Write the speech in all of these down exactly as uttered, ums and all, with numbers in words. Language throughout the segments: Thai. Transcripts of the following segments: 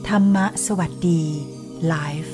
ธรรมะสวัสดีไลฟ์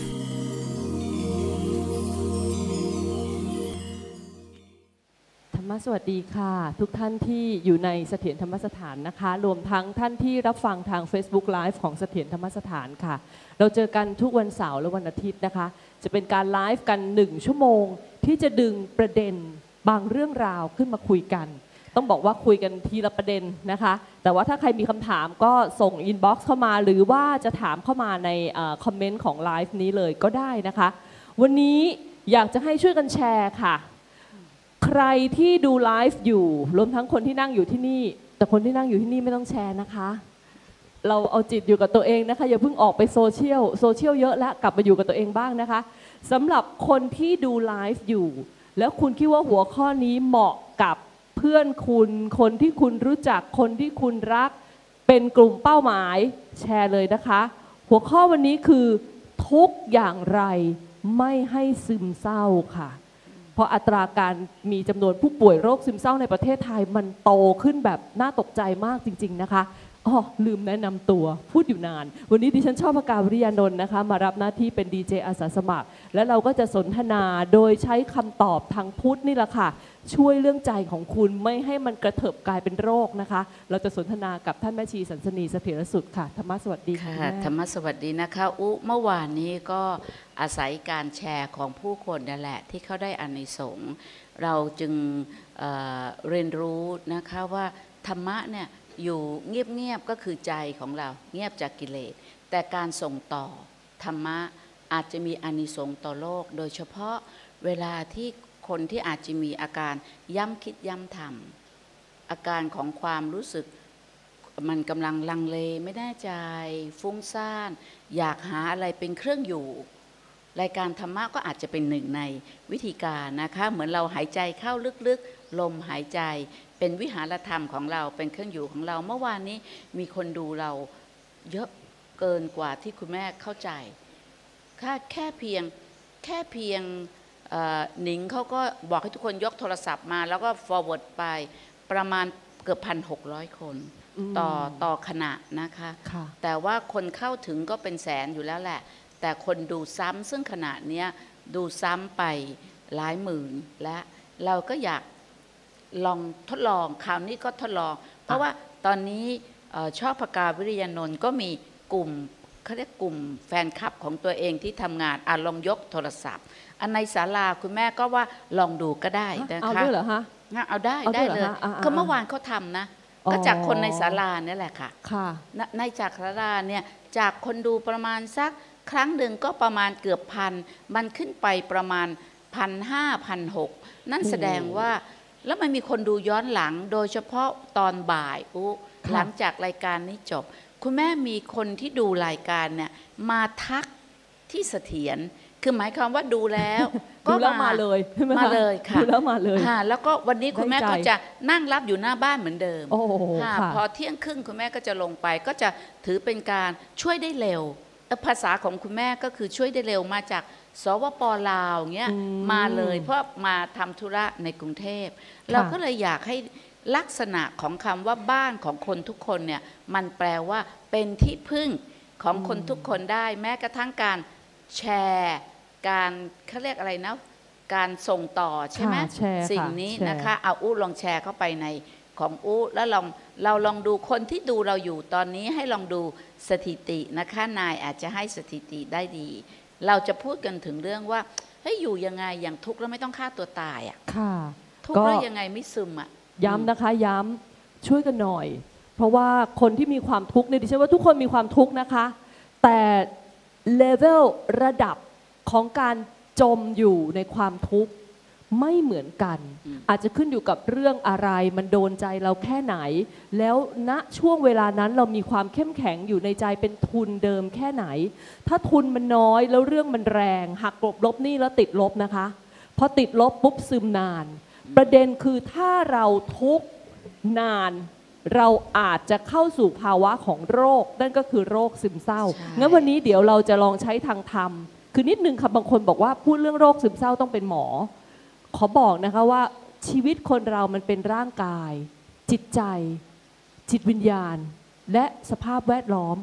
ธรรมะสวัสดีค่ะทุกท่านที่อยู่ในเสถียรธรรมสถานนะคะรวมทั้งท่านที่รับฟังทาง Facebook Live ของเสถียรธรรมสถานค่ะเราเจอกันทุกวันเสาร์และวันอาทิตย์นะคะจะเป็นการไลฟ์กันหนึ่งชั่วโมงที่จะดึงประเด็นบางเรื่องราวขึ้นมาคุยกันต้องบอกว่าคุยกันทีละประเด็นนะคะแต่ว่าถ้าใครมีคำถามก็ส่งอินบ็อกซ์เข้ามาหรือว่าจะถามเข้ามาในคอมเมนต์ของไลฟ์นี้เลยก็ได้นะคะวันนี้อยากจะให้ช่วยกันแชร์ค่ะใครที่ดูไลฟ์อยู่รวมทั้งคนที่นั่งอยู่ที่นี่แต่คนที่นั่งอยู่ที่นี่ไม่ต้องแชร์นะคะเราเอาจิตอยู่กับตัวเองนะคะอย่าเพิ่งออกไปโซเชียลโซเชียลเยอะแล้วกลับมาอยู่กับตัวเองบ้างนะคะสำหรับคนที่ดูไลฟ์อยู่แล้วคุณคิดว่าหัวข้อนี้เหมาะกับเพื่อนคุณคนที่คุณรู้จักคนที่คุณรักเป็นกลุ่มเป้าหมายแชร์เลยนะคะหัวข้อวันนี้คือทุกอย่างไรไม่ให้ซึมเศร้าค่ะเพราะอัตราการมีจำนวนผู้ป่วยโรคซึมเศร้าในประเทศไทยมันโตขึ้นแบบน่าตกใจมากจริงๆนะคะอ๋อลืมแนะนำตัวพูดอยู่นานวันนี้ดิฉันชอบพกาวิริยานนท์นะคะมารับหน้าที่เป็นดีเจอาสาสมัครและเราก็จะสนทนาโดยใช้คำตอบทางพุทธนี่แหละค่ะช่วยเรื่องใจของคุณไม่ให้มันกระเถิบกลายเป็นโรคนะคะเราจะสนทนากับท่านแม่ชีสันสนีเสถียรสุดค่ะธรรมะสวัสดีค่ะธรรมะสวัสดีนะคะอุเมื่อวานนี้ก็อาศัยการแชร์ของผู้คนนั่นแหละที่เขาได้อานิสงส์เราจึง เอ่อ เรียนรู้นะคะว่าธรรมะเนี่ยอยู่เงียบๆก็คือใจของเราเงียบจากกิเลสแต่การส่งต่อธรรมะอาจจะมีอานิสงส์ต่อโลกโดยเฉพาะเวลาที่คนที่อาจจะมีอาการย้ำคิดย้ำทำอาการของความรู้สึกมันกำลังลังเลไม่แน่ใจฟุ้งซ่านอยากหาอะไรเป็นเครื่องอยู่รายการธรรมะก็อาจจะเป็นหนึ่งในวิธีการนะคะเหมือนเราหายใจเข้าลึกๆลมหายใจเป็นวิหารธรรมของเราเป็นเครื่องอยู่ของเราเมื่อวานนี้มีคนดูเราเยอะเกินกว่าที่คุณแม่เข้าใจแค่แค่เพียงแค่เพียงหนิงเขาก็บอกให้ทุกคนยกโทรศัพท์มาแล้วก็ forward ไปประมาณเกือบพันหกร้อยคนต่อต่อขณะนะคะแต่ว่าคนเข้าถึงก็เป็นแสนอยู่แล้วแหละแต่คนดูซ้ำซึ่งขณะนี้ดูซ้ำไปหลายหมื่นและเราก็อยากลองทดลองคราวนี้ก็ทดลองเพราะว่าตอนนี้ชอบพกาวิริยานนท์ก็มีกลุ่มเขาเรียกกลุ่มแฟนคลับของตัวเองที่ทำงานอ่ะลองยกโทรศัพท์อันในศาลาคุณแม่ก็ว่าลองดูก็ได้นะคะเอาด้วยเหรอฮะเอาได้ได้เลยก็เมื่อวานเขาทำนะก็จากคนในศาลาเนี่ยแหละค่ะในจากศาลาเนี่ยจากคนดูประมาณสักครั้งหนึ่งก็ประมาณเกือบพันมันขึ้นไปประมาณพันห้าพันหกนั่นแสดงว่าแล้วมันมีคนดูย้อนหลังโดยเฉพาะตอนบ่ายอุ๊หลังจากรายการนี้จบคุณแม่มีคนที่ดูรายการเนี่ยมาทักที่เสถียรคือหมายความว่าดูแล้วก็มาเลยมาเลยค่ะดูแล้วมาเลยแล้วก็วันนี้คุณแม่ก็จะนั่งรับอยู่หน้าบ้านเหมือนเดิมพอเที่ยงครึ่งคุณแม่ก็จะลงไปก็จะถือเป็นการช่วยได้เร็วภาษาของคุณแม่ก็คือช่วยได้เร็วมาจากสวป.ลาวเงี้ยมาเลยเพราะมาทำธุระในกรุงเทพเราก็เลยอยากให้ลักษณะของคำว่าบ้านของคนทุกคนเนี่ยมันแปลว่าเป็นที่พึ่งของคนทุกคนได้แม้กระทั่งการแชร์การเขาเรียกอะไรนะการส่งต่อใช่ไหมสิ่งนี้นะคะเอาอู้ลองแชร์เข้าไปในของอู้แล้วลองเราลองดูคนที่ดูเราอยู่ตอนนี้ให้ลองดูสถิตินะคะนายอาจจะให้สถิติได้ดีเราจะพูดกันถึงเรื่องว่าเฮ้ยอยู่ยังไงอย่างทุกข์แล้วไม่ต้องฆ่าตัวตายอ่ะทุกข์แล้วยังไงไม่ซึมอ่ะย้ำนะคะย้ำช่วยกันหน่อยเพราะว่าคนที่มีความทุกข์เนี่ยดิฉันว่าทุกคนมีความทุกข์นะคะแต่เลเวลระดับของการจมอยู่ในความทุกข์ไม่เหมือนกันอาจจะขึ้นอยู่กับเรื่องอะไรมันโดนใจเราแค่ไหนแล้วณช่วงเวลานั้นเรามีความเข้มแข็งอยู่ในใจเป็นทุนเดิมแค่ไหนถ้าทุนมันน้อยแล้วเรื่องมันแรงหักกลบลบนี่แล้วติดลบนะคะพอติดลบปุ๊บซึมนานประเด็นคือถ้าเราทุกข์นานเราอาจจะเข้าสู่ภาวะของโรคนั่นก็คือโรคซึมเศร้างั้นวันนี้เดี๋ยวเราจะลองใช้ทางธรรมคือนิดนึงค่ะบางคนบอกว่าพูดเรื่องโรคซึมเศร้าต้องเป็นหมอขอบอกนะคะว่าชีวิตคนเรามันเป็นร่างกายจิตใจจิตวิญญาณและสภาพแวดล้อม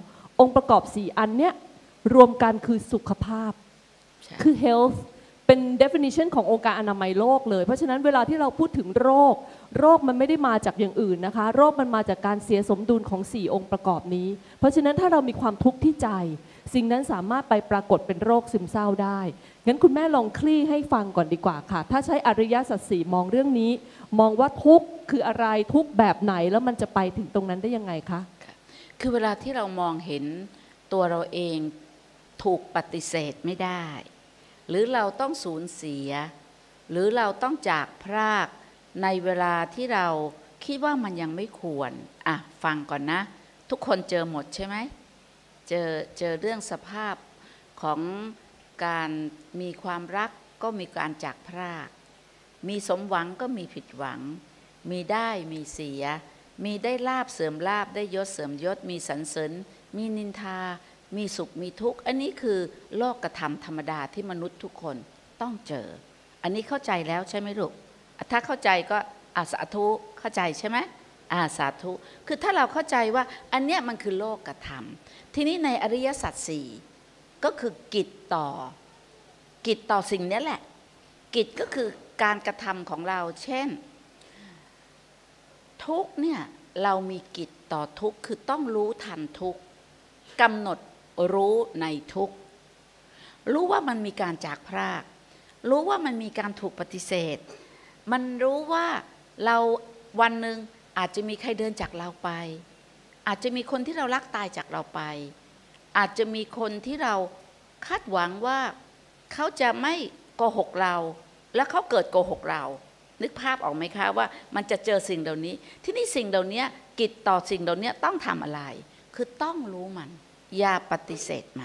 องค์ประกอบสี่อันเนี้ยรวมกันคือสุขภาพคือ health เป็น definition ขององค์การอนามัยโลกเลยเพราะฉะนั้นเวลาที่เราพูดถึงโรคโรคมันไม่ได้มาจากอย่างอื่นนะคะโรคมันมาจากการเสียสมดุลของสี่องค์ประกอบนี้เพราะฉะนั้นถ้าเรามีความทุกข์ที่ใจสิ่งนั้นสามารถไปปรากฏเป็นโรคซึมเศร้าได้งั้นคุณแม่ลองคลี่ให้ฟังก่อนดีกว่าค่ะถ้าใช้อริยสัจสี่มองเรื่องนี้มองว่าทุกข์คืออะไรทุกข์แบบไหนแล้วมันจะไปถึงตรงนั้นได้ยังไงคะคือเวลาที่เรามองเห็นตัวเราเองถูกปฏิเสธไม่ได้หรือเราต้องสูญเสียหรือเราต้องจากพรากในเวลาที่เราคิดว่ามันยังไม่ควรอ่ะฟังก่อนนะทุกคนเจอหมดใช่ไหมเจอเจอเรื่องสภาพของการมีความรักก็มีการจากพรากมีสมหวังก็มีผิดหวังมีได้มีเสียมีได้ลาภเสื่อมลาภได้ยศเสื่อมยศมีสรรเสริญมีนินทามีสุขมีทุกข์อันนี้คือโลกธรรมธรรมดาที่มนุษย์ทุกคนต้องเจออันนี้เข้าใจแล้วใช่ไหมลูกถ้าเข้าใจก็อาสาธุเข้าใจใช่ไหมอาสาธุคือถ้าเราเข้าใจว่าอันเนี้ยมันคือโลกธรรมทีนี้ในอริยสัจสี่ก็คือกิจต่อกิจต่อสิ่งนี้แหละกิจก็คือการกระทำของเราเช่นทุกเนี่ยเรามีกิจต่อทุกคือต้องรู้ทันทุกกำหนดรู้ในทุกรู้ว่ามันมีการจากพรากรู้ว่ามันมีการถูกปฏิเสธมันรู้ว่าเราวันหนึ่งอาจจะมีใครเดินจากเราไปอาจจะมีคนที่เรารักตายจากเราไปอาจจะมีคนที่เราคาดหวังว่าเขาจะไม่โกหกเราแล้วเขาเกิดโกหกเรานึกภาพออกไหมคะว่ามันจะเจอสิ่งเหล่านี้ที่นี่สิ่งเหล่านี้กิจต่อสิ่งเหล่านี้ต้องทำอะไรคือต้องรู้มันอย่าปฏิเสธมัน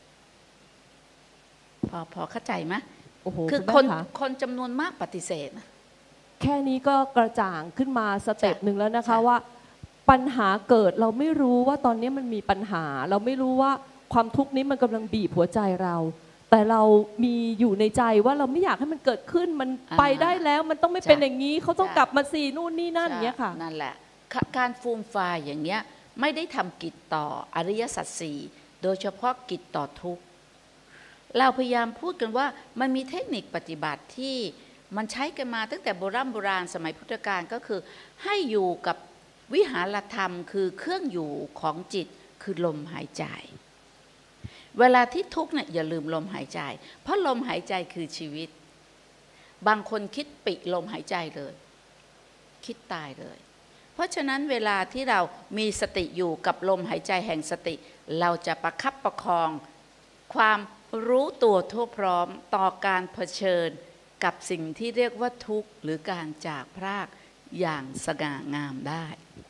พอพอเข้าใจไหมคือคนคนจำนวนมากปฏิเสธนะแค่นี้ก็กระจ่างขึ้นมาสเต็ปหนึ่งแล้วนะคะว่าปัญหาเกิดเราไม่รู้ว่าตอนนี้มันมีปัญหาเราไม่รู้ว่าความทุกข์นี้มันกำลังบีบหัวใจเราแต่เรามีอยู่ในใจว่าเราไม่อยากให้มันเกิดขึ้นมันไปได้แล้วมันต้องไม่เป็นอย่างนี้เขาต้องกลับมาสีนู่นนี่นั่นอย่างเงี้ยค่ะนั่นแหละการฟูมฟายอย่างเงี้ยไม่ได้ทำกิจต่ออริยสัจสี่โดยเฉพาะกิจต่อทุกข์เราพยายามพูดกันว่ามันมีเทคนิคปฏิบัติที่มันใช้กันมาตั้งแต่โบราณโบราณสมัยพุทธกาลก็คือให้อยู่กับวิหารธรรมคือเครื่องอยู่ของจิตคือลมหายใจเวลาที่ทุกข์เนี่ยอย่าลืมลมหายใจเพราะลมหายใจคือชีวิตบางคนคิดปิลมหายใจเลยคิดตายเลยเพราะฉะนั้นเวลาที่เรามีสติอยู่กับลมหายใจแห่งสติเราจะประคับประคองความรู้ตัวทั่วพร้อมต่อการเผชิญกับสิ่งที่เรียกว่าทุกข์หรือการจากพรากอย่างสง่างามได้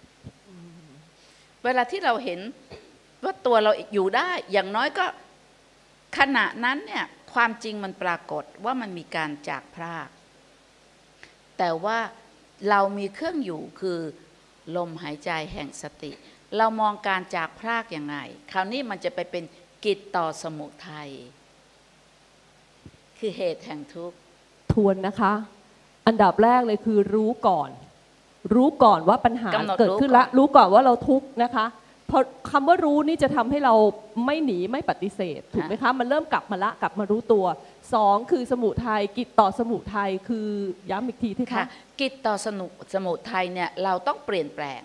เวลาที่เราเห็นว่าตัวเราอยู่ได้อย่างน้อยก็ขณะนั้นเนี่ยความจริงมันปรากฏว่ามันมีการจากพรากแต่ว่าเรามีเครื่องอยู่คือลมหายใจแห่งสติเรามองการจากพรากยังไงคราวนี้มันจะไปเป็นกิจต่อสมุทัยคือเหตุแห่งทุกข์ทวนนะคะอันดับแรกเลยคือรู้ก่อนรู้ก่อนว่าปัญหาเกิดขึ้นแล้วรู้ก่อนว่าเราทุกข์นะคะพอคำว่ารู้นี่จะทำให้เราไม่หนีไม่ปฏิเสธถูกไหมคะมันเริ่มกลับมาละกลับมารู้ตัวสองคือสมุทัยกิจต่อสมุทัยคือย้ำอีกทีที่คะกิจต่อสนุสมุทัยเนี่ยเราต้องเปลี่ยนแปลง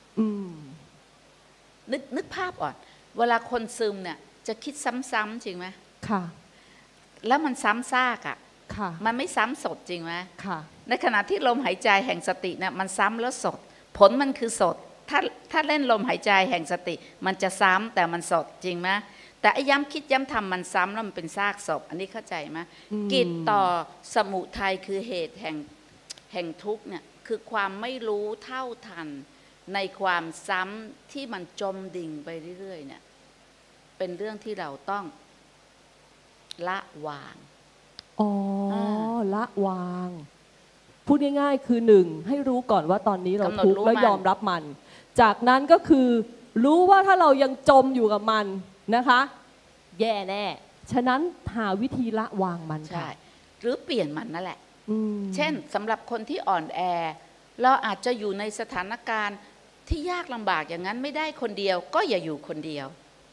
นึกนึกภาพอ่อนเวลาคนซึมเนี่ยจะคิดซ้ำๆจริงไหมค่ะแล้วมันซ้ำซากอ่ะค่ะมันไม่ซ้ำสดจริงไหมค่ะในขณะที่ลมหายใจแห่งสติเนี่ยมันซ้ำแล้วสดผลมันคือสดถ้าถ้าเล่นลมหายใจแห่งสติมันจะซ้ำแต่มันสดจริงไหมแต่ไอ้ย้ำคิดย้ำทำมันซ้ำแล้วมันเป็นซากศพอันนี้เข้าใจไหมกิจต่อสมุทัยคือเหตุแห่งแห่งทุกข์เนี่ยคือความไม่รู้เท่าทันในความซ้ำที่มันจมดิ่งไปเรื่อยๆเนี่ยเป็นเรื่องที่เราต้องละวางอ๋อละวางพูดง่ายๆคือหนึ่งให้รู้ก่อนว่าตอนนี้เราทุกข์แล้วยอมรับมันจากนั้นก็คือรู้ว่าถ้าเรายังจมอยู่กับมันนะคะแย่แน่ฉะนั้นหาวิธีละวางมันใช่หรือเปลี่ยนมันนั่นแหละเช่นสำหรับคนที่อ่อนแอเราอาจจะอยู่ในสถานการณ์ที่ยากลำบากอย่างนั้นไม่ได้คนเดียวก็อย่าอยู่คนเดียว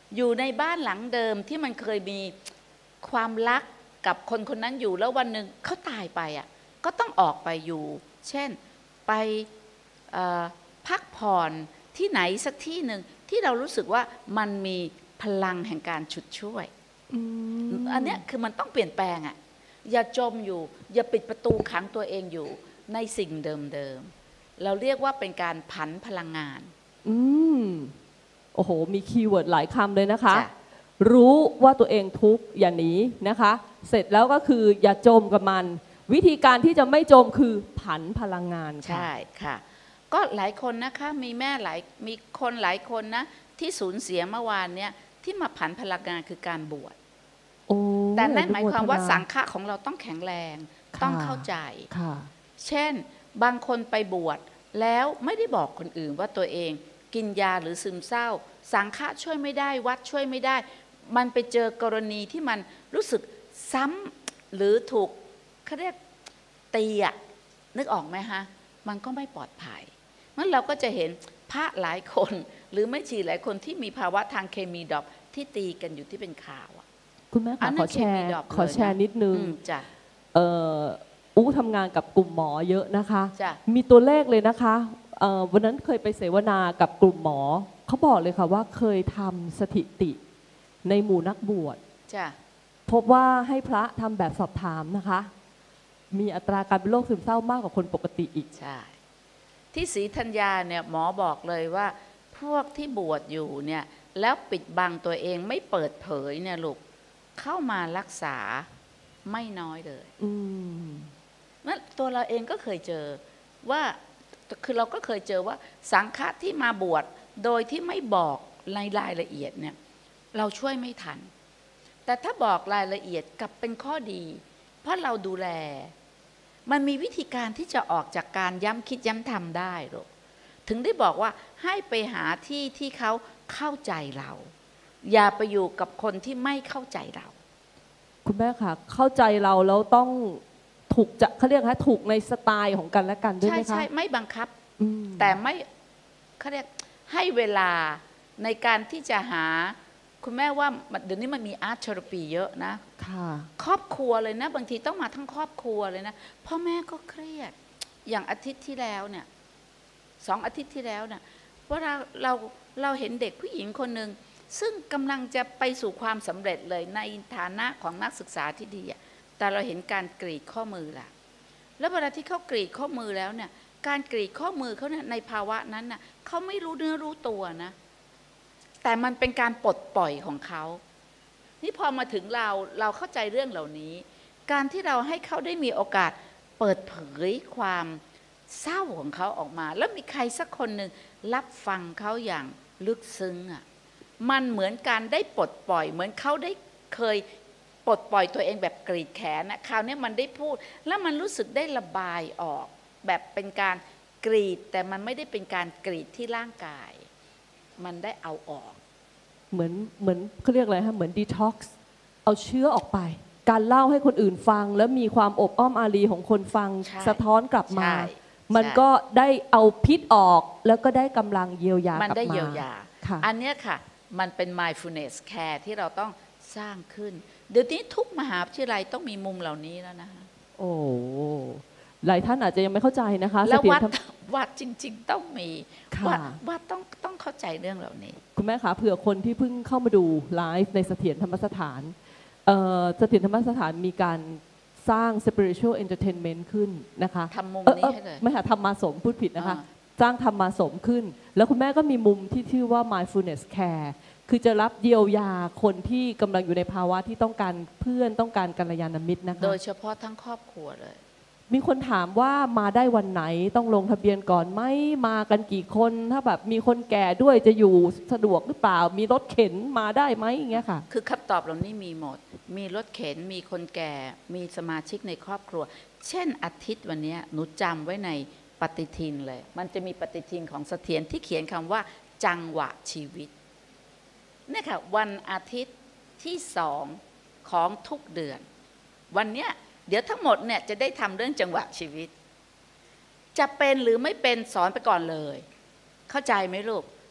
อยู่ในบ้านหลังเดิมที่มันเคยมีความรักกับคนคนนั้นอยู่แล้ววันหนึ่งเขาตายไปอ่ะก็ต้องออกไปอยู่เช่นไปพักผ่อนที่ไหนสักที่หนึ่งที่เรารู้สึกว่ามันมีพลังแห่งการฉุดช่วยอันนี้คือมันต้องเปลี่ยนแปลงอ่ะอย่าจมอยู่อย่าปิดประตูขังตัวเองอยู่ในสิ่งเดิมๆเราเรียกว่าเป็นการผันพลังงานอืมโอ้โหมีคีย์เวิร์ดหลายคำเลยนะคะรู้ว่าตัวเองทุกข์อย่าหนีนะคะเสร็จแล้วก็คืออย่าจมกับมันวิธีการที่จะไม่จมคือผันพลังงานค่ะใช่ค่ะก็หลายคนนะคะมีแม่หลายมีคนหลายคนนะที่สูญเสียเมื่อวานเนี้ยที่มาผันพลังงานคือการบวชแต่นั่นหมายความว่าสังฆะของเราต้องแข็งแรงต้องเข้าใจเช่นบางคนไปบวชแล้วไม่ได้บอกคนอื่นว่าตัวเองกินยาหรือซึมเศร้าสังฆะช่วยไม่ได้วัดช่วยไม่ได้มันไปเจอกรณีที่มันรู้สึกซ้ำหรือถูกเขาเรียกตีอะนึกออกไหมฮะมันก็ไม่ปลอดภัยงั้นเราก็จะเห็นพระหลายคนหรือไม่ชีหลายคนที่มีภาวะทางเคมีดรอปที่ตีกันอยู่ที่เป็นข่าวอะคุณแม่ขอแชร์ขอแชร์นิดนึงจ้ะอู้ทำงานกับกลุ่มหมอเยอะนะคะมีตัวเลขเลยนะคะวันนั้นเคยไปเสวนากับกลุ่มหมอเขาบอกเลยค่ะว่าเคยทำสถิติในหมู่นักบวชพบว่าให้พระทำแบบสอบถามนะคะมีอัตราการเป็นโรคซึมเศร้ามากกว่าคนปกติอีกใช่ที่ศรีธัญญาเนี่ยหมอบอกเลยว่าพวกที่บวชอยู่เนี่ยแล้วปิดบังตัวเองไม่เปิดเผยเนี่ยลูกเข้ามารักษาไม่น้อยเลยนั่นตัวเราเองก็เคยเจอว่าคือเราก็เคยเจอว่าสังฆะที่มาบวชโดยที่ไม่บอกในรายละเอียดเนี่ยเราช่วยไม่ทันแต่ถ้าบอกรายละเอียดกลับเป็นข้อดีเพราะเราดูแลมันมีวิธีการที่จะออกจากการย้ำคิดย้ำทำได้หรอกถึงได้บอกว่าให้ไปหาที่ที่เขาเข้าใจเราอย่าไปอยู่กับคนที่ไม่เข้าใจเราคุณแม่ค่ะเข้าใจเราแล้วต้องถูกจะเขาเรียกว่าถูกในสไตล์ของกันและกันด้วยไหมคะใช่ใช่ไม่บังคับแต่ไม่เขาเรียกให้เวลาในการที่จะหาคุณแม่ว่าเดี๋ยวนี้มันมีอาร์ตเทอราปีเยอะนะครอบครัวเลยนะบางทีต้องมาทั้งครอบครัวเลยนะพ่อแม่ก็เครียดอย่างอาทิตย์ที่แล้วเนี่ยสองอาทิตย์ที่แล้วเนี่ยว่าเราเราเราเห็นเด็กผู้หญิงคนหนึ่งซึ่งกำลังจะไปสู่ความสำเร็จเลยในฐานะของนักศึกษาที่ดีแต่เราเห็นการกรีดข้อมือล่ะแล้วเวลาที่เขากรีดข้อมือแล้วเนี่ยการกรีดข้อมือเขาเนี่ยในภาวะนั้นน่ะเขาไม่รู้เนื้อรู้ตัวนะแต่มันเป็นการปลดปล่อยของเขานี่พอมาถึงเราเราเข้าใจเรื่องเหล่านี้การที่เราให้เขาได้มีโอกาสเปิดเผยความเศร้าของเขาออกมาแล้วมีใครสักคนหนึ่งรับฟังเขาอย่างลึกซึ้งอ่ะมันเหมือนการได้ปลดปล่อยเหมือนเขาได้เคยปลดปล่อยตัวเองแบบกรีดแขนนะคราวนี้มันได้พูดแล้วมันรู้สึกได้ระบายออกแบบเป็นการกรีดแต่มันไม่ได้เป็นการกรีดที่ร่างกายมันได้เอาออกเหมือนเหมือนเขาเรียกอะไรฮะเหมือนดีท็อกซ์เอาเชื้อออกไปการเล่าให้คนอื่นฟังแล้วมีความอบอ้อมอารีของคนฟังสะท้อนกลับมามันก็ได้เอาพิษออกแล้วก็ได้กำลังเยียวยากลับมามันได้เยียวยาอันนี้ค่ะมันเป็น mindfulness care ที่เราต้องสร้างขึ้นเดี๋ยวนี้ทุกมหาวิทยาลัยต้องมีมุมเหล่านี้แล้วนะคะโอ้หลายท่านอาจจะยังไม่เข้าใจนะคะแล้ววัดวัดจริงๆต้องมีวัดวัดต้องต้องเข้าใจเรื่องเหล่านี้คุณแม่คะเผื่อคนที่เพิ่งเข้ามาดูไลฟ์ในเสถียรธรรมสถานเสถียรธรรมสถานมีการสร้าง spiritual entertainment ขึ้นนะคะทำมุมนี้ให้เลยไม่ค่ะทำมาสมพูดผิดนะคะสร้างทำมาสมขึ้นแล้วคุณแม่ก็มีมุมที่ชื่อว่า mindfulness care คือจะรับเยียวยาคนที่กำลังอยู่ในภาวะที่ต้องการเพื่อนต้องการกัลยาณมิตรนะคะโดยเฉพาะทั้งครอบครัวเลยมีคนถามว่ามาได้วันไหนต้องลงทะเบียนก่อนไหมมากันกี่คนถ้าแบบมีคนแก่ด้วยจะอยู่สะดวกหรือเปล่ามีรถเข็นมาได้ไหมอย่างเงี้ยค่ะคือคำตอบเหล่านี้มีหมดมีรถเข็นมีคนแก่มีสมาชิกในครอบครัวเช่นอาทิตย์วันนี้หนูจำไว้ในปฏิทินเลยมันจะมีปฏิทินของเสถียรที่เขียนคำว่าจังหวะชีวิตนี่ค่ะวันอาทิตย์ที่สองของทุกเดือนวันเนี้ยเดี๋ยวทั้งหมดเนี่ยจะได้ทำเรื่องจังหวะชีวิตจะเป็นหรือไม่เป็นสอนไปก่อนเลยเข้าใจไหมลูก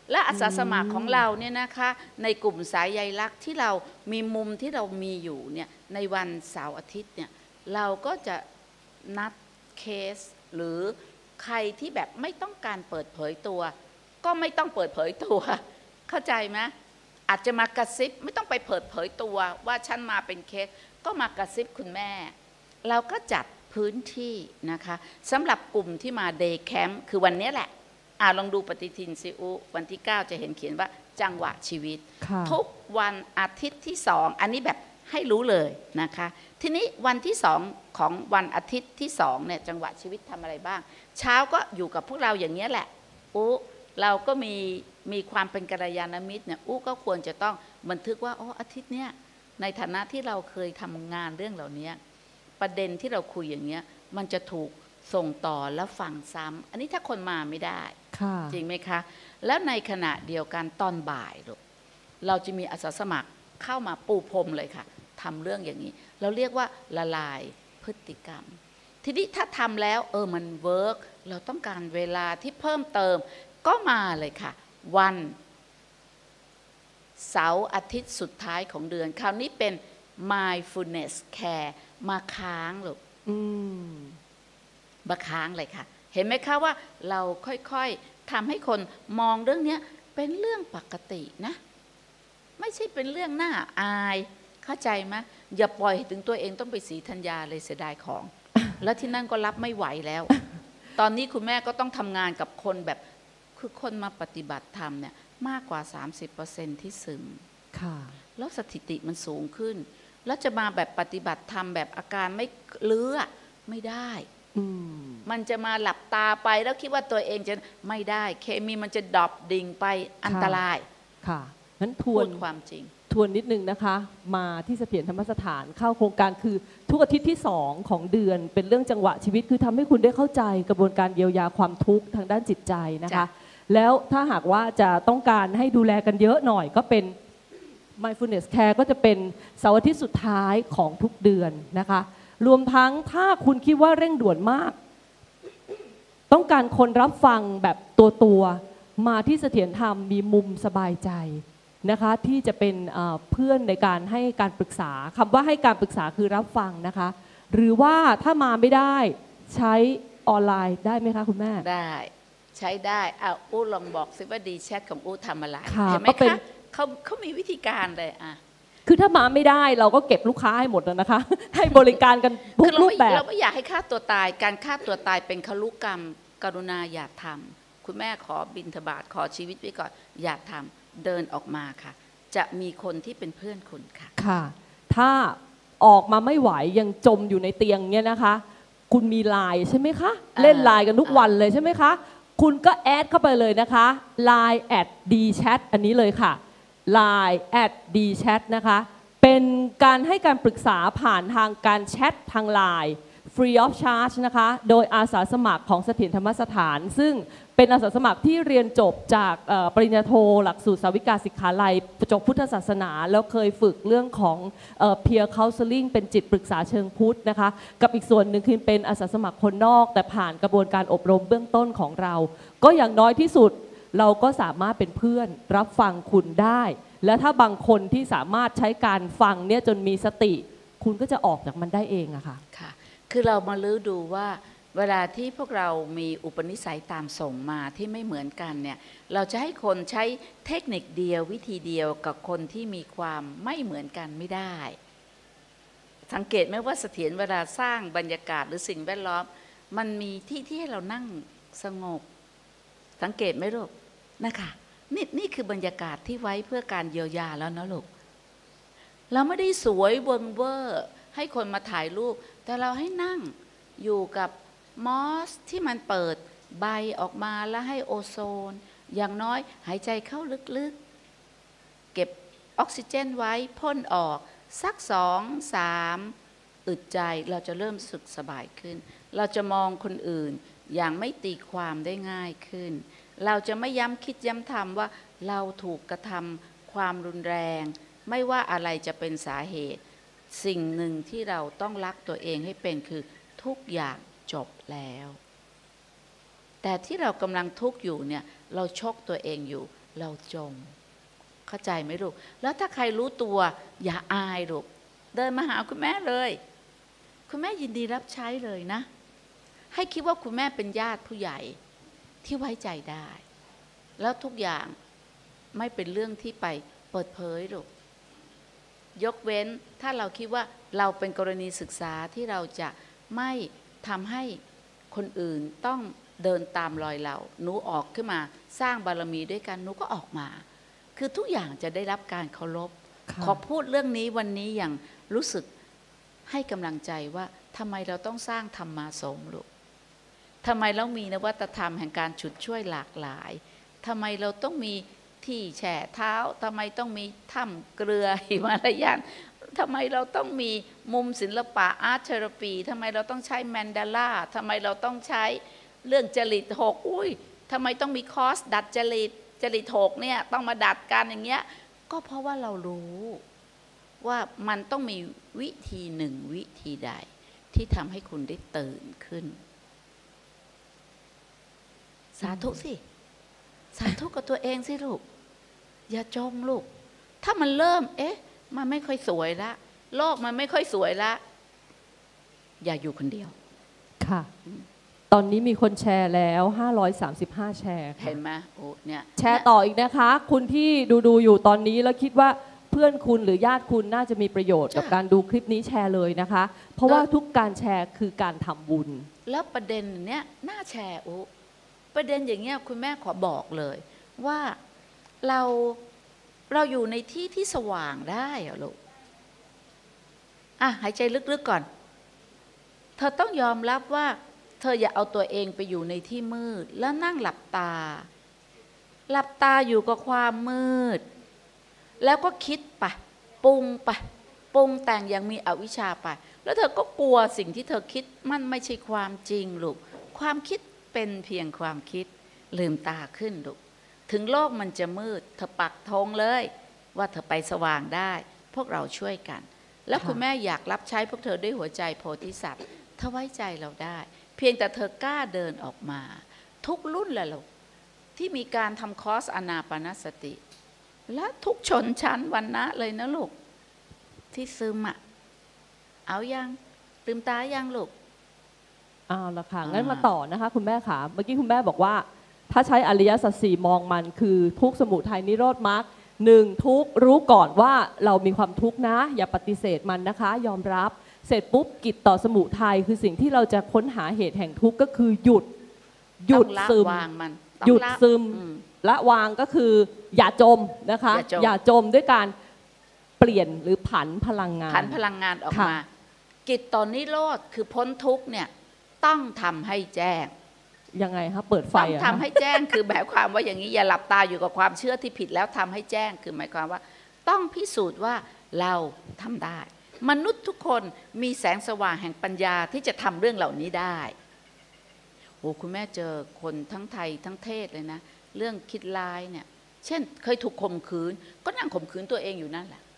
และอาสาสมัครของเราเนี่ยนะคะในกลุ่มสายใยรักที่เรามีมุมที่เรามีอยู่เนี่ยในวันเสาร์อาทิตย์เนี่ยเราก็จะนัดเคสหรือใครที่แบบไม่ต้องการเปิดเผยตัวก็ไม่ต้องเปิดเผยตัวเข้าใจไหมอาจจะมากระซิบไม่ต้องไปเปิดเผยตัวว่าฉันมาเป็นเคสก็มากระซิบคุณแม่เราก็จัดพื้นที่นะคะสำหรับกลุ่มที่มาเดย์แคมป์คือวันนี้แหละอ่าลองดูปฏิทินซิอุวันที่เก้าจะเห็นเขียนว่าจังหวะชีวิตทุกวันอาทิตย์ที่สองอันนี้แบบให้รู้เลยนะคะทีนี้วันที่สองของวันอาทิตย์ที่สองเนี่ยจังหวะชีวิตทำอะไรบ้างเช้าก็อยู่กับพวกเราอย่างนี้แหละอู้เราก็มีมีความเป็นกัลยาณมิตรเนี่ยอู้ก็ควรจะต้องบันทึกว่าอ๋ออาทิตย์เนี้ยในฐานะที่เราเคยทำงานเรื่องเหล่านี้ประเด็นที่เราคุยอย่างเงี้ยมันจะถูกส่งต่อแล้วฟังซ้ำอันนี้ถ้าคนมาไม่ได้จริงไหมคะแล้วในขณะเดียวกันตอนบ่ายลูกเราจะมีอาสาสมัครเข้ามาปูพรมเลยค่ะทำเรื่องอย่างนี้เราเรียกว่าละลายพฤติกรรมทีนี้ถ้าทำแล้วเออมันเวิร์กเราต้องการเวลาที่เพิ่มเติมก็มาเลยค่ะวันเสาร์อาทิตย์สุดท้ายของเดือนคราวนี้เป็น mindfulness care มาค้างลูกมาค้างเลยค่ะเห็นไหมคะว่าเราค่อยๆทำให้คนมองเรื่องนี้เป็นเรื่องปกตินะไม่ใช่เป็นเรื่องน่าอายเข้าใจไหมอย่าปล่อยถึงตัวเองต้องไปศรีธัญญาเลยเสียดายของ แล้วที่นั่นก็รับไม่ไหวแล้ว ตอนนี้คุณแม่ก็ต้องทำงานกับคนแบบคือคนมาปฏิบัติธรรมเนี่ยมากกว่า สามสิบเปอร์เซ็นต์ ที่ซึมแล้วสถิติมันสูงขึ้นแล้วจะมาแบบปฏิบัติธรรมแบบอาการไม่เลื้อไม่ได้มันจะมาหลับตาไปแล้วคิดว่าตัวเองจะไม่ได้เคมีมันจะดรอปดิ่งไปอันตรายค่ะงั้นทวนความจริงทวนนิดนึงนะคะมาที่เสถียรธรรมสถานเข้าโครงการคือทุกอาทิตย์ที่สองของเดือนเป็นเรื่องจังหวะชีวิตคือทำให้คุณได้เข้าใจกระบวนการเยียวยาความทุกข์ทางด้านจิตใจนะคะแล้วถ้าหากว่าจะต้องการให้ดูแลกันเยอะหน่อยก็เป็น mindfulness care ก็จะเป็นเสาร์อาทิตย์สุดท้ายของทุกเดือนนะคะรวมทั้งถ้าคุณคิดว่าเร่งด่วนมากต้องการคนรับฟังแบบตัวตัวมาที่เสถียรธรรมมีมุมสบายใจนะคะที่จะเป็นเพื่อนในการให้การปรึกษาคำว่าให้การปรึกษาคือรับฟังนะคะหรือว่าถ้ามาไม่ได้ใช้ออนไลน์ได้ไหมคะคุณแม่ได้ใช้ได้เอาอู้ลองบอกซิว่าดีแชทของอู้ทำอะไรเห็นไหมคะเขาเขามีวิธีการเลยอ่ะคือถ้ามาไม่ได้เราก็เก็บลูกค้าให้หมดแล้วนะคะให้บริการกันทุกรูปแบบเราไม่อยากให้ฆ่าตัวตายการฆ่าตัวตายเป็นคลุกรรมกรุณาอย่าทำคุณแม่ขอบิณฑบาตขอชีวิตไว้ก่อนอย่าทำเดินออกมาค่ะจะมีคนที่เป็นเพื่อนคุณค่ะค่ะถ้าออกมาไม่ไหวยังจมอยู่ในเตียงเนี่ยนะคะคุณมีไลน์ใช่ไหมคะเล่นไลน์กันทุกวันเลยใช่ไหมคะคุณก็แอดเข้าไปเลยนะคะ ไลน์ แอท ดี แชท อันนี้เลยค่ะ ไลน์ แอท ดี แชท นะคะเป็นการให้การปรึกษาผ่านทางการแชททางไลน์ free of charge นะคะโดยอาสาสมัครของเสถียรธรรมสถานซึ่งเป็นอาสาสมัครที่เรียนจบจากปริญญาโทหลักสูตรสาวิกาศิกขาลัยจบพุทธศาสนาแล้วเคยฝึกเรื่องของ peer counseling เป็นจิตปรึกษาเชิงพุทธนะคะกับอีกส่วนหนึ่งคือเป็นอาสาสมัครคนนอกแต่ผ่านกระบวนการอบรมเบื้องต้นของเราก็อย่างน้อยที่สุดเราก็สามารถเป็นเพื่อนรับฟังคุณได้และถ้าบางคนที่สามารถใช้การฟังเนี่ยจนมีสติคุณก็จะออกจากมันได้เองอะค่ะค่ะคือเรามาลื้อดูว่าเวลาที่พวกเรามีอุปนิสัยตามส่งมาที่ไม่เหมือนกันเนี่ยเราจะให้คนใช้เทคนิคเดียววิธีเดียวกับคนที่มีความไม่เหมือนกันไม่ได้สังเกตไหมว่าเสถียรเวลาสร้างบรรยากาศหรือสิ่งแวดล้อมมันมีที่ที่ให้เรานั่งสงบสังเกตไหมลูกนะคะนี่นี่คือบรรยากาศที่ไว้เพื่อการเยียวยาแล้วนะลูกเราไม่ได้สวยเวิร์เวอร์ให้คนมาถ่ายรูปแต่เราให้นั่งอยู่กับมอสที่มันเปิดใบออกมาแล้วให้โอโซนอย่างน้อยหายใจเข้าลึกๆเก็บออกซิเจนไว้พ่นออกสักสองสามอึดใจเราจะเริ่มสึกสบายขึ้นเราจะมองคนอื่นอย่างไม่ตีความได้ง่ายขึ้นเราจะไม่ย้ำคิดย้ำทำว่าเราถูกกระทำความรุนแรงไม่ว่าอะไรจะเป็นสาเหตุสิ่งหนึ่งที่เราต้องรักตัวเองให้เป็นคือทุกอย่างจบแล้วแต่ที่เรากำลังทุกข์อยู่เนี่ยเราชกตัวเองอยู่เราจมเข้าใจไหมลูกแล้วถ้าใครรู้ตัวอย่าอายลูกเดินมาหาคุณแม่เลยคุณแม่ยินดีรับใช้เลยนะให้คิดว่าคุณแม่เป็นญาติผู้ใหญ่ที่ไว้ใจได้แล้วทุกอย่างไม่เป็นเรื่องที่ไปเปิดเผยลูกยกเว้นถ้าเราคิดว่าเราเป็นกรณีศึกษาที่เราจะไม่ทำให้คนอื่นต้องเดินตามรอยเราหนูออกขึ้นมาสร้างบารมีด้วยกันหนูก็ออกมาคือทุกอย่างจะได้รับการเคารพขอพูดเรื่องนี้วันนี้อย่างรู้สึกให้กำลังใจว่าทำไมเราต้องสร้างธรรมาสมลูกทำไมเรามีนวัตธรรมแห่งการฉุดช่วยหลากหลายทำไมเราต้องมีที่แช่เท้าทำไมต้องมีถ้ำเกลือหิมาลายันทำไมเราต้องมีมุมศิลปะอาร์ตเทอราปีทำไมเราต้องใช้แมนดาล่าทำไมเราต้องใช้เรื่องจริตหกอุ้ยทำไมต้องมีคอร์สดัดจริตจริตหกเนี่ยต้องมาดัดกันอย่างเงี้ยก็เพราะว่าเรารู้ว่ามันต้องมีวิธีหนึ่งวิธีใดที่ทำให้คุณได้ตื่นขึ้นสาธุสิสาธุกับตัวเองสิลูกอย่าจมลูกถ้ามันเริ่มเอ๊ะมันไม่ค่อยสวยละโลกมันไม่ค่อยสวยละอย่าอยู่คนเดียวค่ะตอนนี้มีคนแชร์แล้วห้าร้อยสามสิบห้าแชร์เห็นไหมโอ้เนี่ยแชร์ต่ออีกนะคะคุณที่ดูดูอยู่ตอนนี้แล้วคิดว่าเพื่อนคุณหรือญาติคุณน่าจะมีประโยชน์กับการดูคลิปนี้แชร์เลยนะคะเพราะว่าทุกการแชร์คือการทำบุญแล้วประเด็นเนี้ยน่าแชร์โอ้ประเด็นอย่างเงี้ยคุณแม่ขอบอกเลยว่าเราเราอยู่ในที่ที่สว่างได้เหรอลูกอ่ะหายใจลึกๆก่อนเธอต้องยอมรับว่าเธออย่าเอาตัวเองไปอยู่ในที่มืดแล้วนั่งหลับตาหลับตาอยู่กับความมืดแล้วก็คิดไปปรุงไปปรุงแต่งอย่างมีอวิชชาไปแล้วเธอก็กลัวสิ่งที่เธอคิดมันไม่ใช่ความจริงลูกความคิดเป็นเพียงความคิดลืมตาขึ้นลูกถึงโลกมันจะมืดเธอปักธงเลยว่าเธอไปสว่างได้พวกเราช่วยกันแล้วคุณแม่อยากรับใช้พวกเธอด้วยหัวใจโพธิสัตว์เธอไว้ใจเราได้เพียงแต่เธอกล้าเดินออกมาทุกรุ่นแหละลูกที่มีการทำคอร์สอานาปานสติและทุกชนชั้นวรรณะเลยนะลูกที่ซึมอ่ะเอายังลืมตายังลูกเอาละค่ะงั้นมาต่อนะคะคุณแม่ขาเมื่อกี้คุณแม่บอกว่าถ้าใช้อริยสัจสี่มองมันคือทุกข์สมุทัยนิโรธมรรคหนึ่งทุกข์รู้ก่อนว่าเรามีความทุกข์นะอย่าปฏิเสธมันนะคะยอมรับเสร็จปุ๊บกิจต่อสมุทัยคือสิ่งที่เราจะค้นหาเหตุแห่งทุกข์ก็คือหยุดหยุดซึมหยุดซึมละวางก็คืออย่าจมนะคะอย่าจมด้วยการเปลี่ยนหรือผันพลังงานผันพลังงานออกมากิจต่อนิโรธคือพ้นทุกข์เนี่ยต้องทำให้แจ้งยังไงคะเปิดไฟต้องทำให้แจ้งคือหมายความว่าอย่างนี้อย่าหลับตาอยู่กับความเชื่อที่ผิดแล้วทำให้แจ้งคือหมายความว่าต้องพิสูจน์ว่าเราทำได้มนุษย์ทุกคนมีแสงสว่างแห่งปัญญาที่จะทำเรื่องเหล่านี้ได้โอ้คุณแม่เจอคนทั้งไทยทั้งเทศเลยนะเรื่องคิดร้ายเนี่ยเช่นเคยถูกข่มขืนก็นั่งข่มขืนตัวเองอยู่นั่นแหละ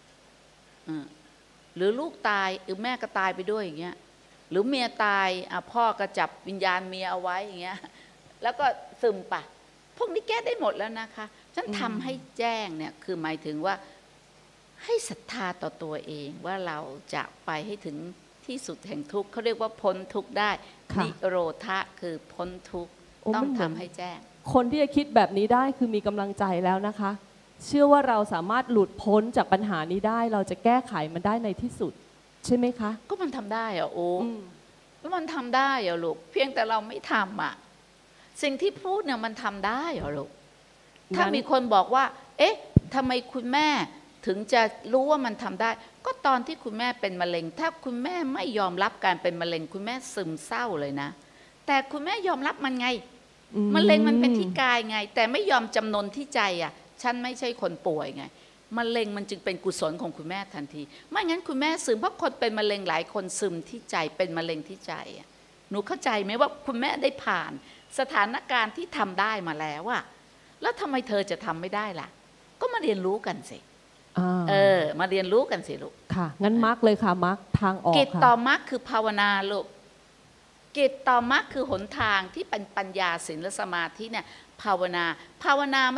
หรือลูกตายหรือแม่ก็ตายไปด้วยอย่างเงี้ยหรือเมียตายพ่อก็จับวิญญาณเมียเอาไว้อย่างเงี้ยแล้วก็ซึมไปพวกนี้แก้ได้หมดแล้วนะคะฉันทำให้แจ้งเนี่ยคือหมายถึงว่าให้ศรัทธาต่อตัวเองว่าเราจะไปให้ถึงที่สุดแห่งทุกข์เขาเรียกว่าพ้นทุกข์ได้นิโรธะคือพ้นทุกข์ต้องทำให้แจ้งคนที่จะคิดแบบนี้ได้คือมีกำลังใจแล้วนะคะเชื่อว่าเราสามารถหลุดพ้นจากปัญหานี้ได้เราจะแก้ไขมันได้ในที่สุดใช่ไหมคะก็มันทำได้เหรอโอ้แล้วมันทำได้เหรอลูกเพียงแต่เราไม่ทำอ่ะสิ่งที่พูดเนี่ยมันทำได้เหรอลูกถ้ามีคนบอกว่าเอ๊ะทำไมคุณแม่ถึงจะรู้ว่ามันทำได้ก็ตอนที่คุณแม่เป็นมะเร็งถ้าคุณแม่ไม่ยอมรับการเป็นมะเร็งคุณแม่ซึมเศร้าเลยนะแต่คุณแม่ยอมรับมันไงมะเร็งมันเป็นที่กายไงแต่ไม่ยอมจำนนที่ใจอ่ะฉันไม่ใช่คนป่วยไงมะเร็งมันจึงเป็นกุศลของคุณแม่ทันทีไม่งั้นคุณแม่ซึมเพราะคนเป็นมะเร็งหลายคนซึมที่ใจเป็นมะเร็งที่ใจอ่ะหนูเข้าใจไหมว่าคุณแม่ได้ผ่านสถานการณ์ที่ทำได้มาแล้วอ่ะแล้วทำไมเธอจะทำไม่ได้ล่ะก็มาเรียนรู้กันสิเออมาเรียนรู้กันสิลูกค่ะงั้นมรรคเลยค่ะมรรคทางออกกิจต่อมรรคคือภาวนาลูกกิจต่อมรรคคือหนทางที่เป็นปัญญาศีลและสมาธิเนี่ยภาวนาภาวนาไม่ใช่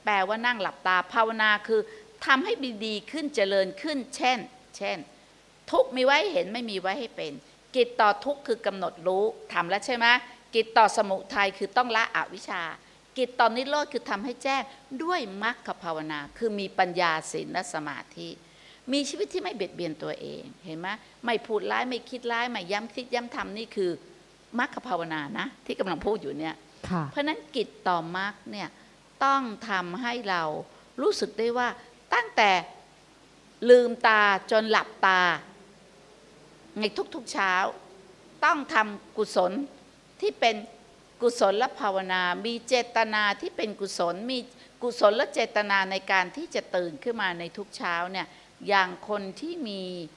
แปลว่านั่งหลับตาภาวนาคือทำให้ดีขึ้นเจริญขึ้นเช่นเช่นทุกมีไว้เห็นไม่มีไว้ให้เป็นกิจต่อทุกคือกำหนดรู้ทำแล้วใช่ไหมกิจต่อสมุทัยคือต้องละอวิชชากิจต่อนิโรธคือทำให้แจ้งด้วยมรรคภาวนาคือมีปัญญาศีลและสมาธิมีชีวิตที่ไม่เบียดเบียนตัวเองเห็นไหมไม่พูดร้ายไม่คิดร้ายไม่ย้ำคิดย้ำทำนี่คือมรรคภาวนานะที่กำลังพูดอยู่เนี่ยเพราะนั้นกิจต่อมรรคเนี่ยต้องทำให้เรารู้สึกได้ว่าตั้งแต่ลืมตาจนหลับตาในทุกๆเช้าต้องทำกุศลที่เป็นกุศลและภาวนามีเจตนาที่เป็นกุศลมีกุศลและเจตนาในการที่จะตื่นขึ้นมาในทุกเช้าเนี่ยอย่างคนที่มี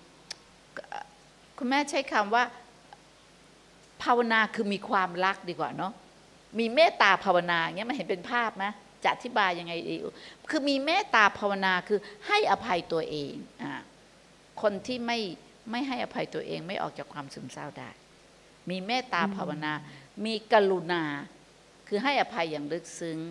คุณแม่ใช้คำว่าภาวนาคือมีความรักดีกว่าเนาะมีเมตตาภาวนาอย่างเงี้ยมันเห็นเป็นภาพไหมจะอธิบายยังไงดีคือมีเมตตาภาวนาคือให้อภัยตัวเองอ่าคนที่ไม่ไม่ให้อภัยตัวเองไม่ออกจากความซึมเศร้าได้มีเมตตาภาวนามีกรุณาคือให้อภัยอย่างลึกซึ้ง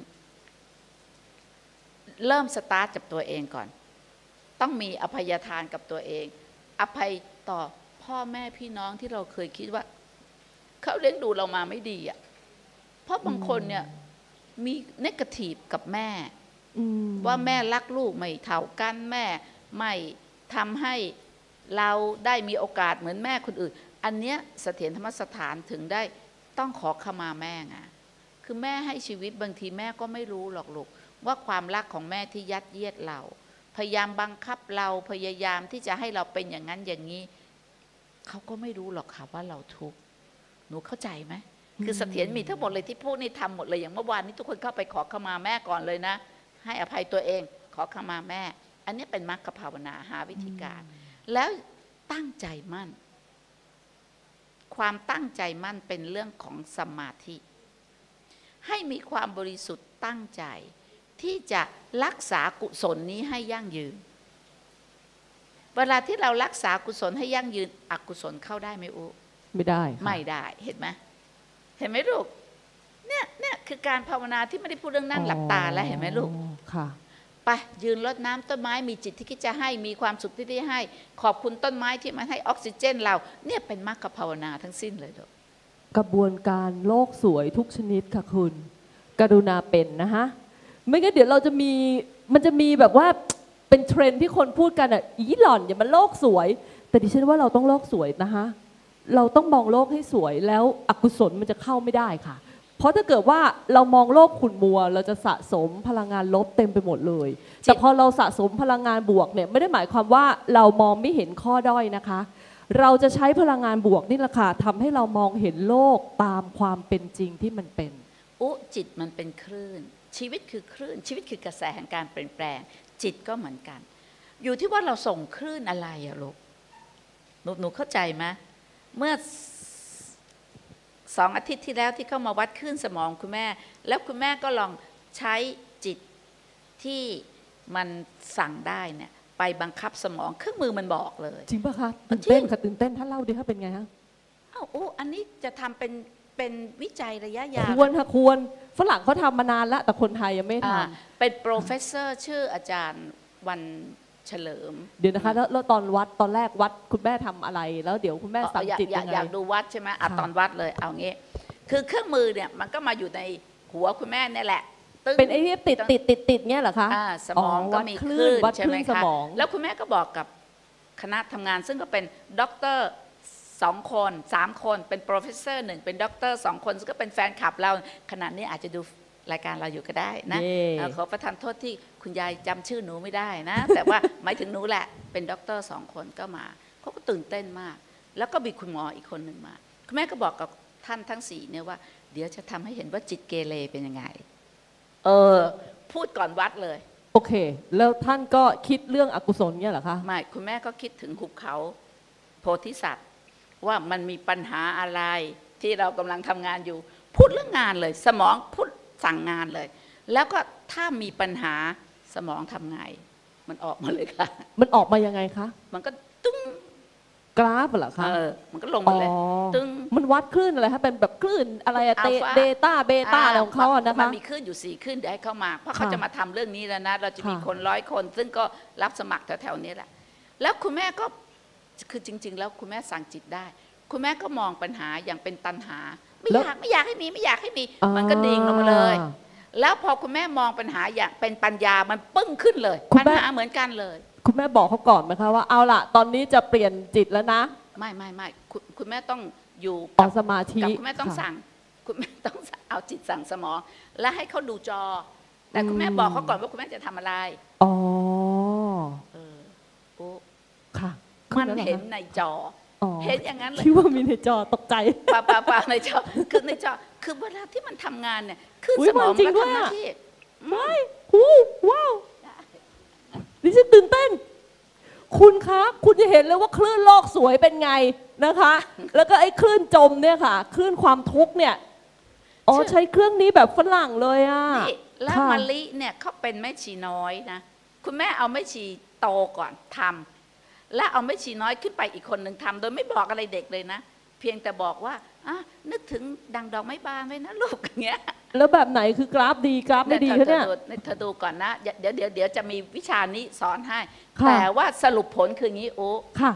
เริ่มสตาร์ทจากตัวเองก่อนต้องมีอภัยทานกับตัวเองอภัยต่อพ่อแม่พี่น้องที่เราเคยคิดว่าเขาเลี้ยงดูเรามาไม่ดีอ่ะเพราะบางคนเนี่ยมีเนกาทีฟกับแม่ว่าแม่รักลูกไม่เท่ากันแม่ไม่ทำให้เราได้มีโอกาสเหมือนแม่คนอื่นอันเนี้ยเสถียรธรรมสถานถึงได้ต้องขอขมาแม่ไงคือแม่ให้ชีวิตบางทีแม่ก็ไม่รู้หรอกลูกว่าความรักของแม่ที่ยัดเยียดเราพยายามบังคับเราพยายามที่จะให้เราเป็นอย่างนั้นอย่างนี้เขาก็ไม่รู้หรอกค่ะว่าเราทุกข์หนูเข้าใจไหมคือเสถียรมีทั้งหมดเลยที่พูดนี่ทำหมดเลยอย่างเมื่อวานนี้ทุกคนเข้าไปขอขมาแม่ก่อนเลยนะให้อภัยตัวเองขอขมาแม่อันนี้เป็นมรรคภาวนาหาวิธีการแล้วตั้งใจมั่นความตั้งใจมั่นเป็นเรื่องของสมาธิให้มีความบริสุทธิ์ตั้งใจที่จะรักษากุศลนี้ให้ยั่งยืนเวลาที่เรารักษากุศลให้ยั่งยืนอกุศลเข้าได้ไหมอูไม่ได้ไม่ได้เห็นไหมเห็นไหมลูกเนี่ยเนี่ยคือการภาวนาที่ไม่ได้พูดเรื่องนั่งหลับตาแล้วเห็นไหมลูกค่ะไปยืนรดน้ำต้นไม้มีจิตที่คิดจะให้มีความสุขที่ได้ให้ขอบคุณต้นไม้ที่มันให้ออกซิเจนเราเนี่ยเป็นมรรคภาวนาทั้งสิ้นเลยลูกกระบวนการโลกสวยทุกชนิดค่ะคุณกรุณาเป็นนะคะไม่งั้นเดี๋ยวเราจะมีมันจะมีแบบว่าเป็นเทรนด์ที่คนพูดกันอ่ะอีหล่อนอย่ามาโลกสวยแต่ดิฉันว่าเราต้องโลกสวยนะคะเราต้องมองโลกให้สวยแล้วอกุศลมันจะเข้าไม่ได้ค่ะเพราะถ้าเกิดว่าเรามองโลกขุ่นมัวเราจะสะสมพลังงานลบเต็มไปหมดเลยแต่พอเราสะสมพลังงานบวกเนี่ยไม่ได้หมายความว่าเรามองไม่เห็นข้อด้อยนะคะเราจะใช้พลังงานบวกนี่แหละค่ะทำให้เรามองเห็นโลกตามความเป็นจริงที่มันเป็นอุจิตมันเป็นคลื่นชีวิตคือคลื่นชีวิตคือกระแสแห่งการเปลี่ยนแปลงจิตก็เหมือนกันอยู่ที่ว่าเราส่งคลื่นอะไรอะลูกหนูหนูเข้าใจไหมเมื่อสองอาทิตย์ที่แล้วที่เข้ามาวัดคลื่นสมองคุณแม่แล้วคุณแม่ก็ลองใช้จิตที่มันสั่งได้เนี่ยไปบังคับสมองเครื่องมือมันบอกเลยจริงป่ะคะตื่นเต้นค่ะตื่นเต้นท่านเล่าดิคะเป็นไงฮะอ้าวโอ้อันนี้จะทำเป็นเป็นวิจัยระยะยาวควรค่ะควรฝรั่งเขาทำมานานแล้วแต่คนไทยยังไม่ทำเป็นโปรเฟสเซอร์ชื่ออาจารย์วันเฉลิมเดี๋ยวนะคะแล้วตอนวัดตอนแรกวัดคุณแม่ทำอะไรแล้วเดี๋ยวคุณแม่สั่งจิตยังไงอยากดูวัดใช่ไหมอ่ะตอนวัดเลยเอางี้คือเครื่องมือเนี่ยมันก็มาอยู่ในหัวคุณแม่เนี่ยแหละเป็นไอ้ที่ติดติดติดติดเนี่ยเหรอคะสมองก็มีคลื่นใช่ไหมคะแล้วคุณแม่ก็บอกกับคณะทำงานซึ่งก็เป็นด็อกเตอร์สองคนสามคนเป็นโปรเฟสเซอร์หนึ่งเป็นด็อกเตอร์สองคนซึ่งก็เป็นแฟนคลับเราขณะนี้อาจจะดูรายการเราอยู่ก็ได้นะขอประทานโทษที่คุณยายจำชื่อหนูไม่ได้นะแต่ว่าหมายถึงหนูแหละเป็นด็อกเตอร์สองคนก็มาเขาก็ตื่นเต้นมากแล้วก็มีคุณหมออีกคนหนึ่งมาคุณแม่ก็บอกกับท่านทั้งสี่เนี่ยว่าเดี๋ยวจะทำให้เห็นว่าจิตเกเรเป็นยังไงเออพูดก่อนวัดเลยโอเคแล้วท่านก็คิดเรื่องอกุศลเนี่ยเหรอคะไม่คุณแม่ก็คิดถึงหุบเขาโพธิสัตว์ว่ามันมีปัญหาอะไรที่เรากำลังทำงานอยู่พูดเรื่องงานเลยสมองพูดสั่งงานเลยแล้วก็ถ้ามีปัญหาสมองทำไงมันออกมาเลยค่ะมันออกมายังไงคะมันก็ตุ้งกราฟเหรอคะเออมันก็ลงมาเลยตึงมันวัดคลื่นอะไรคะเป็นแบบคลื่นอะไรอะเต Alpha เดต้าเบต้าอะไรของเขาอะนะคะมันมีคลื่นอยู่สี่คลื่นเดี๋ยวให้เข้ามาเพราะเขาจะมาทำเรื่องนี้แล้วนะเราจะมีคนร้อยคนซึ่งก็รับสมัครแถวๆนี้แหละแล้วคุณแม่ก็คือจริงๆแล้วคุณแม่สั่งจิตได้คุณแม่ก็มองปัญหาอย่างเป็นตัณหาไม่อยากไม่อยากให้มีไม่อยากให้มีมันก็ดิ่งลงมาเลยแล้วพอคุณแม่มองปัญหาอย่างเป็นปัญญามันปึ้งขึ้นเลยปัญหาเหมือนกันเลยคุณแม่บอกเขาก่อนไหมคะว่าเอาล่ะตอนนี้จะเปลี่ยนจิตแล้วนะไม่ไม่ไม่คุณคุณแม่ต้องอยู่กับสมาธิคุณแม่ต้องสั่งคุณแม่ต้องเอาจิตสั่งสมองและให้เขาดูจอแต่คุณแม่บอกเขาก่อนว่าคุณแม่จะทำอะไรอ๋อเออโอ้ค่ะมันเห็นในจอเห็นอย่างนั้นเลยคิดว่ามีในจอตกใจป่าป่าป่าในจอคือในจอคือเวลาที่มันทำงานเนี่ยคือสมองมันทำหน้าที่ไม่หูว้าวดิฉันตื่นเต้นคุณคะคุณจะเห็นเลยว่าคลื่นโลกสวยเป็นไงนะคะแล้วก็ไอ้คลื่นจมเนี่ยค่ะคลื่นความทุกข์เนี่ยอ๋อใช้เครื่องนี้แบบฝรั่งเลยอ่ะแล้วมะลิเนี่ยเขาเป็นแม่ชีน้อยนะคุณแม่เอาแม่ชีโตก่อนทำและเอาแม่ชีน้อยขึ้นไปอีกคนหนึ่งทำโดยไม่บอกอะไรเด็กเลยนะเพียงแต่บอกว่าอ่ะนึกถึงดังดอกไม้บานไว้นะลูกอย่างเงี้ยแล้วแบบไหนคือกราฟดีกราฟไม่ดีคะเนี่ยเธอดูก่อนนะเดี๋ยวเดี๋ยวเดี๋ยวจะมีวิชานี้สอนให้แต่ว่าสรุปผลคืองี้โอ้ค่ะ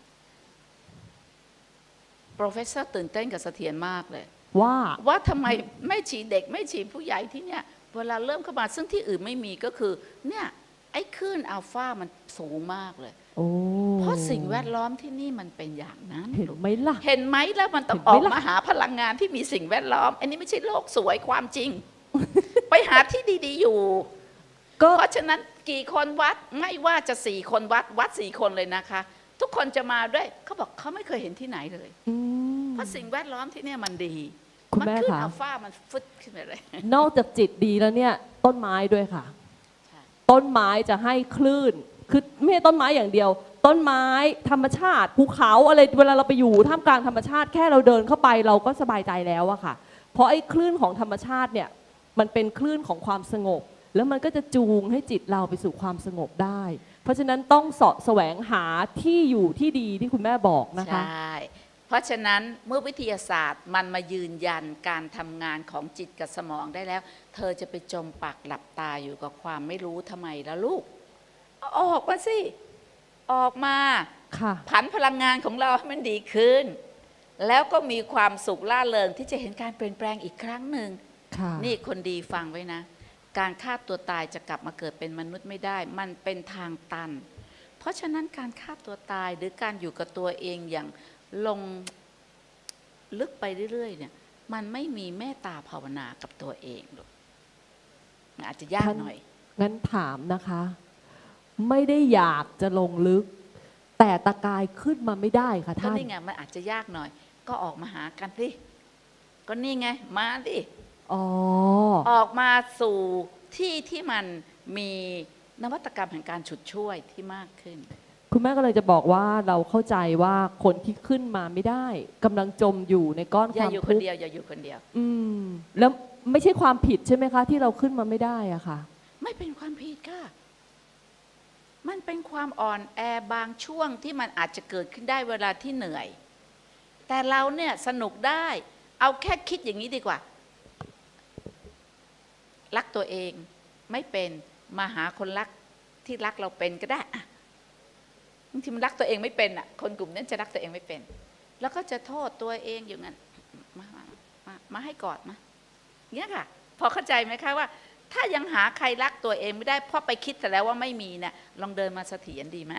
professor ตื่นเต้นกับเสถียรมากเลยว่าว่าทำไมไม่ฉีเด็กไม่ฉีผู้ใหญ่ที่เนี่ยเวลาเริ่มเข้ามาซึ่งที่อื่นไม่มีก็คือเนี่ยไอ้คลื่นอัลฟามันสูงมากเลยเพราะสิ่งแวดล้อมที่นี่มันเป็นอย่างนั้นเห็นไหมล่ะเห็นไหมแล้วมันต้องออกมาหาพลังงานที่มีสิ่งแวดล้อมอันนี้ไม่ใช่โลกสวยความจริง ไปหาที่ดีๆอยู่เพราะฉะนั้นกี่คนวัดไม่ว่าจะสี่คนวัดวัดสี่คนเลยนะคะทุกคนจะมาด้วยเขาบอกเขาไม่เคยเห็นที่ไหนเลยเพราะสิ่งแวดล้อมที่นี่มันดีมันขึ้นอัลฟามันฟึดขึ้นไปเลยนอกจากจิตดีแล้วเนี่ยต้นไม้ด้วยค่ะต้นไม้จะให้คลื่นคือไม่ใช่ต้นไม้อย่างเดียวต้นไม้ธรรมชาติภูเขาอะไรเวลาเราไปอยู่ท่ามกลางธรรมชาติแค่เราเดินเข้าไปเราก็สบายใจแล้วอะค่ะเพราะไอ้คลื่นของธรรมชาติเนี่ยมันเป็นคลื่นของความสงบแล้วมันก็จะจูงให้จิตเราไปสู่ความสงบได้เพราะฉะนั้นต้องเสาะแสวงหาที่อยู่ที่ดีที่คุณแม่บอกนะคะใช่เพราะฉะนั้นเมื่อวิทยาศาสตร์มันมายืนยันการทำงานของจิตกับสมองได้แล้วเธอจะไปจมปากหลับตาอยู่กับความไม่รู้ทำไมล่ะลูกออกมาสิออกมาผันพลังงานของเราให้มันดีขึ้นแล้วก็มีความสุขล่าเริงที่จะเห็นการเปลี่ยนแปลงอีกครั้งหนึ่งนี่คนดีฟังไว้นะการฆ่าตัวตายจะกลับมาเกิดเป็นมนุษย์ไม่ได้มันเป็นทางตันเพราะฉะนั้นการฆ่าตัวตายหรือการอยู่กับตัวเองอย่างลงลึกไปเรื่อยๆเนี่ยมันไม่มีเมตตาภาวนากับตัวเองหรอกอาจจะยากหน่อยงั้นถามนะคะไม่ได้อยากจะลงลึกแต่ตะกายขึ้นมาไม่ได้ค่ะท่านนี่ไงมันอาจจะยากหน่อยก็ออกมาหากันสิก็นี่ไงมาดิอ๋อออกมาสู่ที่ที่มันมีนวัตกรรมแห่งการฉุดช่วยที่มากขึ้นคุณแม่ก็เลยจะบอกว่าเราเข้าใจว่าคนที่ขึ้นมาไม่ได้กำลังจมอยู่ในก้อนความทุกข์อย่าอยู่คนเดียวอย่าอยู่คนเดียวอืมแล้วไม่ใช่ความผิดใช่ไหมคะที่เราขึ้นมาไม่ได้อะค่ะไม่เป็นความผิดค่ะมันเป็นความอ่อนแอบางช่วงที่มันอาจจะเกิดขึ้นได้เวลาที่เหนื่อยแต่เราเนี่ยสนุกได้เอาแค่คิดอย่างนี้ดีกว่ารักตัวเองไม่เป็นมาหาคนรักที่รักเราเป็นก็ได้บางทีมันรักตัวเองไม่เป็นอ่ะคนกลุ่มนั้นจะรักตัวเองไม่เป็นแล้วก็จะโทษตัวเองอยู่งั้นมามามามาให้กอดมาเงี้ยค่ะพอเข้าใจไหมคะว่าถ้ายังหาใครรักตัวเองไม่ได้เพราะไปคิดแต่แล้วว่าไม่มีเนี่ยลองเดินมาเสถียรดีไหม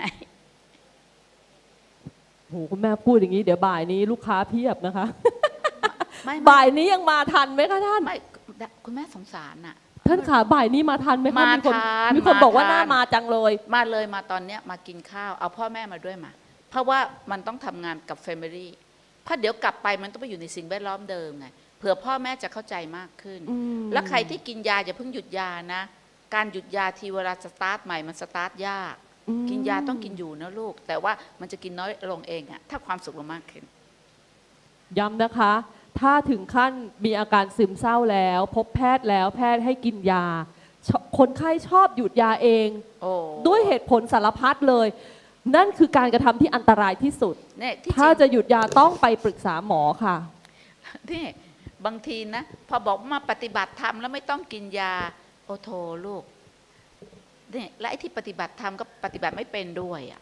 โหคุณแม่พูดอย่างนี้เดี๋ยวบ่ายนี้ลูกค้าเพียบนะคะบ่ายนี้ยังมาทันไหมคะท่านไม่คุณแม่สงสารน่ะท่านขาบ่ายนี้มาทันไหมคะมีคนมีคนบอกว่าหน้ามาจังเลยมาเลยมาตอนเนี้ยมากินข้าวเอาพ่อแม่มาด้วยมาเพราะว่ามันต้องทำงานกับแฟมิลี่เพราะเดี๋ยวกลับไปมันต้องไปอยู่ในสิ่งแวดล้อมเดิมไงเผื่อพ่อแม่จะเข้าใจมากขึ้นแล้วใครที่กินยาอย่าเพิ่งหยุดยานะการหยุดยาทีเวลาสตาร์ทใหม่มันสตาร์ทยากกินยาต้องกินอยู่นะลูกแต่ว่ามันจะกินน้อยลงเองอะถ้าความสุขเรามากขึ้นย้ำนะคะถ้าถึงขั้นมีอาการซึมเศร้าแล้วพบแพทย์แล้วแพทย์ให้กินยาคนไข้ชอบหยุดยาเองด้วยเหตุผลสารพัดเลยนั่นคือการกระทำที่อันตรายที่สุดถ้าจะหยุดยาต้องไปปรึกษาหมอค่ะนี่บางทีนะพอบอกมาปฏิบัติธรรมแล้วไม่ต้องกินยาโอโทลูกเนี่ยและไอ้ที่ปฏิบัติธรรมก็ปฏิบัติไม่เป็นด้วยอ่ะ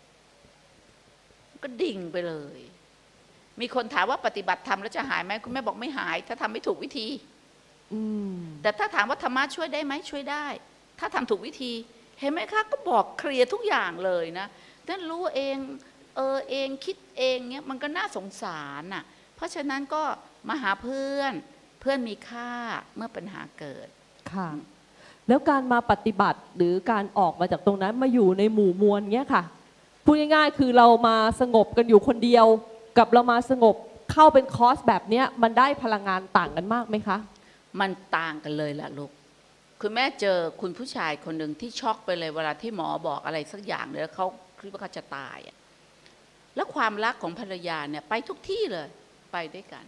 ก็ดิ่งไปเลยมีคนถามว่าปฏิบัติธรรมแล้วจะหายไหมคุณแม่บอกไม่หายถ้าทำไม่ถูกวิธีแต่ถ้าถามว่าธรรมะช่วยได้ไหมช่วยได้ถ้าทำถูกวิธีเห็นไหมคะก็บอกเคลียร์ทุกอย่างเลยนะนั่นรู้เองเออเองคิดเองเนี้ยมันก็น่าสงสารน่ะเพราะฉะนั้นก็มาหาเพื่อนเพื่อนมีค่าเมื่อปัญหาเกิดค่ะแล้วการมาปฏิบัติหรือการออกมาจากตรงนั้นมาอยู่ในหมู่มวลเนี้ยค่ะพูดง่ายๆคือเรามาสงบกันอยู่คนเดียวกับเรามาสงบเข้าเป็นคอร์สแบบเนี้ยมันได้พลังงานต่างกันมากไหมคะมันต่างกันเลยแหละลูกคุณแม่เจอคุณผู้ชายคนหนึ่งที่ช็อกไปเลยเวลาที่หมอบอกอะไรสักอย่างเลยแล้วเขาคิดว่าเขาจะตายอะแล้วความรักของภรรยาเนี่ยไปทุกที่เลยไปด้วยกัน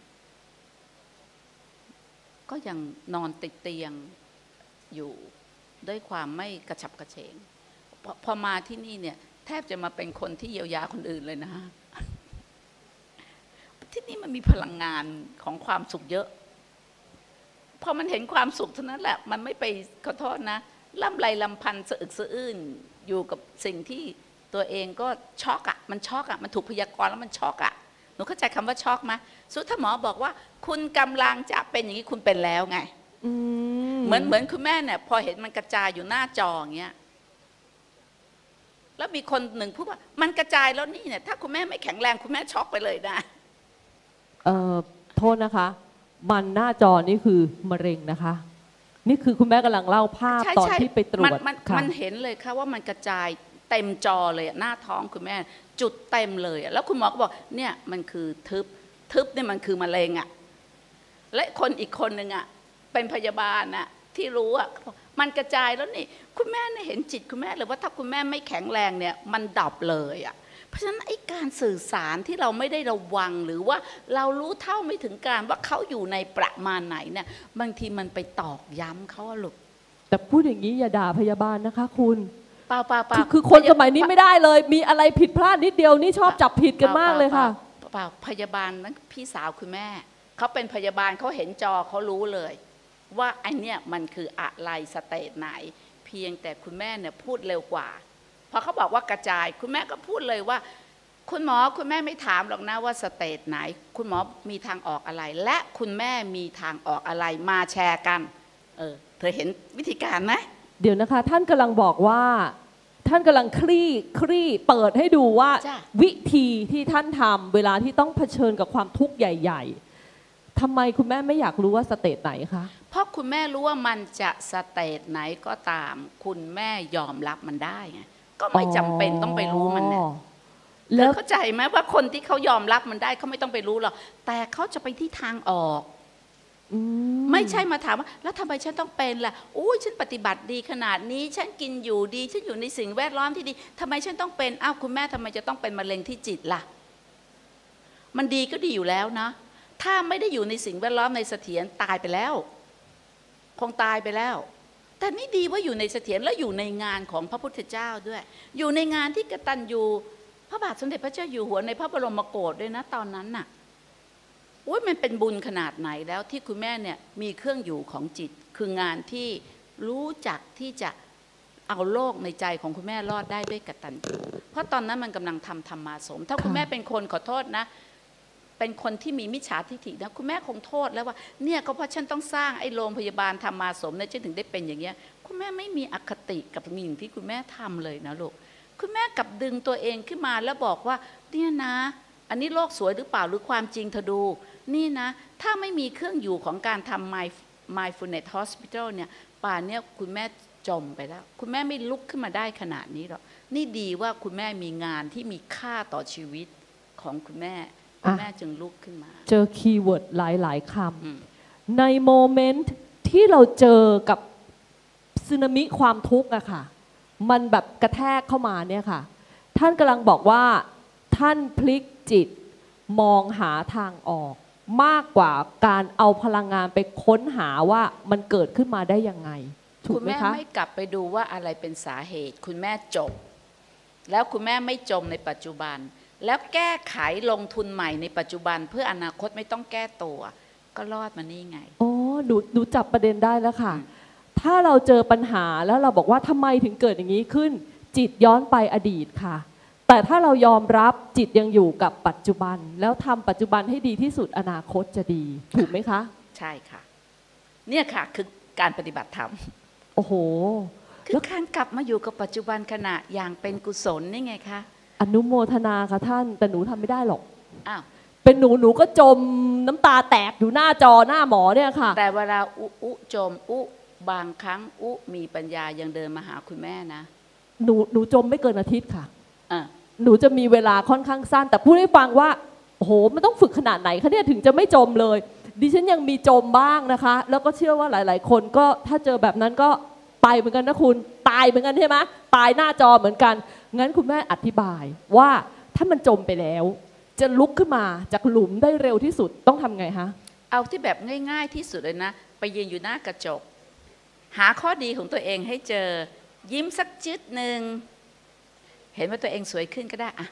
ก็ยังนอนติดเตียงอยู่ด้วยความไม่กระฉับกระเฉงพอพอมาที่นี่เนี่ยแทบจะมาเป็นคนที่เยียวยาคนอื่นเลยนะที่นี่มันมีพลังงานของความสุขเยอะพอมันเห็นความสุขเท่านั้นแหละมันไม่ไปขอโทษนะล่ำไรลำพันสะอึกสะอื้นอยู่กับสิ่งที่ตัวเองก็ช็อกอะมันช็อกอะมันถูกพยากรณ์แล้วมันช็อกอะหนูเข้าใจคำว่าช็อกไหมสุดถ้าหมอบอกว่าคุณกำลังจะเป็นอย่างนี้คุณเป็นแล้วไงเหมือนเหมือนคุณแม่เนี่ยพอเห็นมันกระจายอยู่หน้าจออย่างเงี้ยแล้วมีคนหนึ่งพูดว่ามันกระจายแล้วนี่เนี่ยถ้าคุณแม่ไม่แข็งแรงคุณแม่ช็อกไปเลยนะเอ่อโทษนะคะมันหน้าจอนี่คือมะเร็งนะคะนี่คือคุณแม่กำลังเล่าภาพตอนที่ไปตรวจมันเห็นเลยค่ะว่ามันกระจายเต็มจอเลยหน้าท้องคุณแม่จุดเต็มเลยแล้วคุณหมอก็บอกเนี่ยมันคือทึบทึบเนี่ยมันคือมะเร็งอ่ะและคนอีกคนหนึ่งอ่ะเป็นพยาบาลน่ะที่รู้อ่ะมันกระจายแล้วนี่คุณแม่เนี่ยเห็นจิตคุณแม่เลยว่าถ้าคุณแม่ไม่แข็งแรงเนี่ยมันดับเลยอ่ะเพราะฉะนั้นไอ้การสื่อสารที่เราไม่ได้ระวังหรือว่าเรารู้เท่าไม่ถึงการว่าเขาอยู่ในประมาณไหนเนี่ยบางทีมันไปตอกย้ำเขาลูกแต่พูดอย่างนี้อย่าด่าพยาบาลนะคะคุณเปล่าเปล่าเปล่าคือคนสมัยนี้ไม่ได้เลยมีอะไรผิดพลาดนิดเดียวนี่ชอบจับผิดกันมากเลยค่ะเปล่าพยาบาลนั้นพี่สาวคุณแม่เขาเป็นพยาบาลเขาเห็นจอเขารู้เลยว่าไอเนี้ยมันคืออะไรสเตจไหนเพียงแต่คุณแม่เนี่ยพูดเร็วกว่าพอเขาบอกว่ากระจายคุณแม่ก็พูดเลยว่าคุณหมอคุณแม่ไม่ถามหรอกนะว่าสเตจไหนคุณหมอมีทางออกอะไรและคุณแม่มีทางออกอะไรมาแชร์กันเออเธอเห็นวิธีการไหมเดี๋ยวนะคะท่านกำลังบอกว่าท่านกำลังคลี่คลี่เปิดให้ดูว่าวิธีที่ท่านทำเวลาที่ต้องเผชิญกับความทุกข์ใหญ่ๆทำไมคุณแม่ไม่อยากรู้ว่าสเตจไหนคะเพราะคุณแม่รู้ว่ามันจะสเตจไหนก็ตามคุณแม่ยอมรับมันได้ไงก็ไม่จำเป็นต้องไปรู้มันเนี่ยแล้วเข้าใจไหมว่าคนที่เขายอมรับมันได้เขาไม่ต้องไปรู้หรอกแต่เขาจะไปที่ทางออกไม่ใช่มาถามว่าแล้วทำไมฉันต้องเป็นล่ะอุ้ยฉันปฏิบัติดีขนาดนี้ฉันกินอยู่ดีฉันอยู่ในสิ่งแวดล้อมที่ดีทำไมฉันต้องเป็นอ้าวคุณแม่ทำไมจะต้องเป็นมะเร็งที่จิตล่ะมันดีก็ดีอยู่แล้วนะถ้าไม่ได้อยู่ในสิ่งแวดล้อมในเสถียรตายไปแล้วคงตายไปแล้วแต่นี่ดีว่าอยู่ในเสถียรและอยู่ในงานของพระพุทธเจ้าด้วยอยู่ในงานที่กตัญญูพระบาทสมเด็จพระเจ้าอยู่หัวในพระบรมโกศด้วยนะตอนนั้นน่ะโอ้ยมันเป็นบุญขนาดไหนแล้วที่คุณแม่เนี่ยมีเครื่องอยู่ของจิตคืองานที่รู้จักที่จะเอาโลกในใจของคุณแม่รอดได้ด้วยกตัญญูเพราะตอนนั้นมันกำลังทำธรรมาสมถ้าคุณแม่เป็นคนขอโทษนะเป็นคนที่มีมิจฉาทิฏฐินะคุณแม่คงโทษแล้วว่าเนี่ยก็เพราะฉันต้องสร้างไอ้โรงพยาบาลธรรมาสมเนี่ยฉันถึงได้เป็นอย่างเงี้ยคุณแม่ไม่มีอคติกับสิ่งที่คุณแม่ทำเลยนะลูกคุณแม่กลับดึงตัวเองขึ้นมาแล้วบอกว่าเนี่ยนะอันนี้โลกสวยหรือเปล่าหรือความจริงเธอดูนี่นะถ้าไม่มีเครื่องอยู่ของการทำ mindfulness hospital เนี่ยป่านเนี่ยคุณแม่จมไปแล้วคุณแม่ไม่ลุกขึ้นมาได้ขนาดนี้หรอกนี่ดีว่าคุณแม่มีงานที่มีค่าต่อชีวิตของคุณแม่คุณแม่จึงลุกขึ้นมาเจอคีย์เวิร์ดหลายๆคำในโมเมนต์ที่เราเจอกับสึนามิความทุกข์อะค่ะมันแบบกระแทกเข้ามาเนี่ยค่ะท่านกำลังบอกว่าท่านพลิกจิตมองหาทางออกมากกว่าการเอาพลังงานไปค้นหาว่ามันเกิดขึ้นมาได้ยังไงถูกไหมคะคุณแม่ไม่กลับไปดูว่าอะไรเป็นสาเหตุคุณแม่จบแล้วคุณแม่ไม่จมในปัจจุบันแล้วแก้ไขลงทุนใหม่ในปัจจุบันเพื่ออนาคตไม่ต้องแก้ตัวก็รอดมานี่ไงโอ้หนูหนูจับประเด็นได้แล้วค่ะถ้าเราเจอปัญหาแล้วเราบอกว่าทำไมถึงเกิดอย่างนี้ขึ้นจิตย้อนไปอดีตค่ะแต่ถ้าเรายอมรับจิตยังอยู่กับปัจจุบันแล้วทำปัจจุบันให้ดีที่สุดอนาคตจะดีถูกไหมคะใช่ค่ะเนี่ยค่ะคือการปฏิบัติธรรมโอ้โหคือการกลับมาอยู่กับปัจจุบันขณะอย่างเป็นกุศลนี่ไงคะอนุโมทนาค่ะท่านแต่หนูทำไม่ได้หรอกอ้าวเป็นหนูหนูก็จมน้ำตาแตกอยู่หน้าจอหน้าหมอเนี่ยค่ะแต่เวลาอุอุจมอุบางครั้งอุมีปัญญายังเดินมาหาคุณแม่นะหนูหนูจมไม่เกินอาทิตย์ค่ะอ่ะหนูจะมีเวลาค่อนข้างสั้นแต่พูดให้ฟังว่าโอ้โหมันต้องฝึกขนาดไหนคะเนี่ยถึงจะไม่จมเลยดิฉันยังมีจมบ้างนะคะแล้วก็เชื่อว่าหลายๆคนก็ถ้าเจอแบบนั้นก็ไปเหมือนกันนะคุณตายเหมือนกันใช่ไหมตายหน้าจอเหมือนกันงั้นคุณแม่อธิบายว่าถ้ามันจมไปแล้วจะลุกขึ้นมาจากหลุมได้เร็วที่สุดต้องทำไงฮะเอาที่แบบง่ายๆที่สุดเลยนะไปยืนอยู่หน้ากระจกหาข้อดีของตัวเองให้เจอยิ้มสักจิตหนึ่งเห็นว่าตัวเองสวยขึ้นก็ได้อะ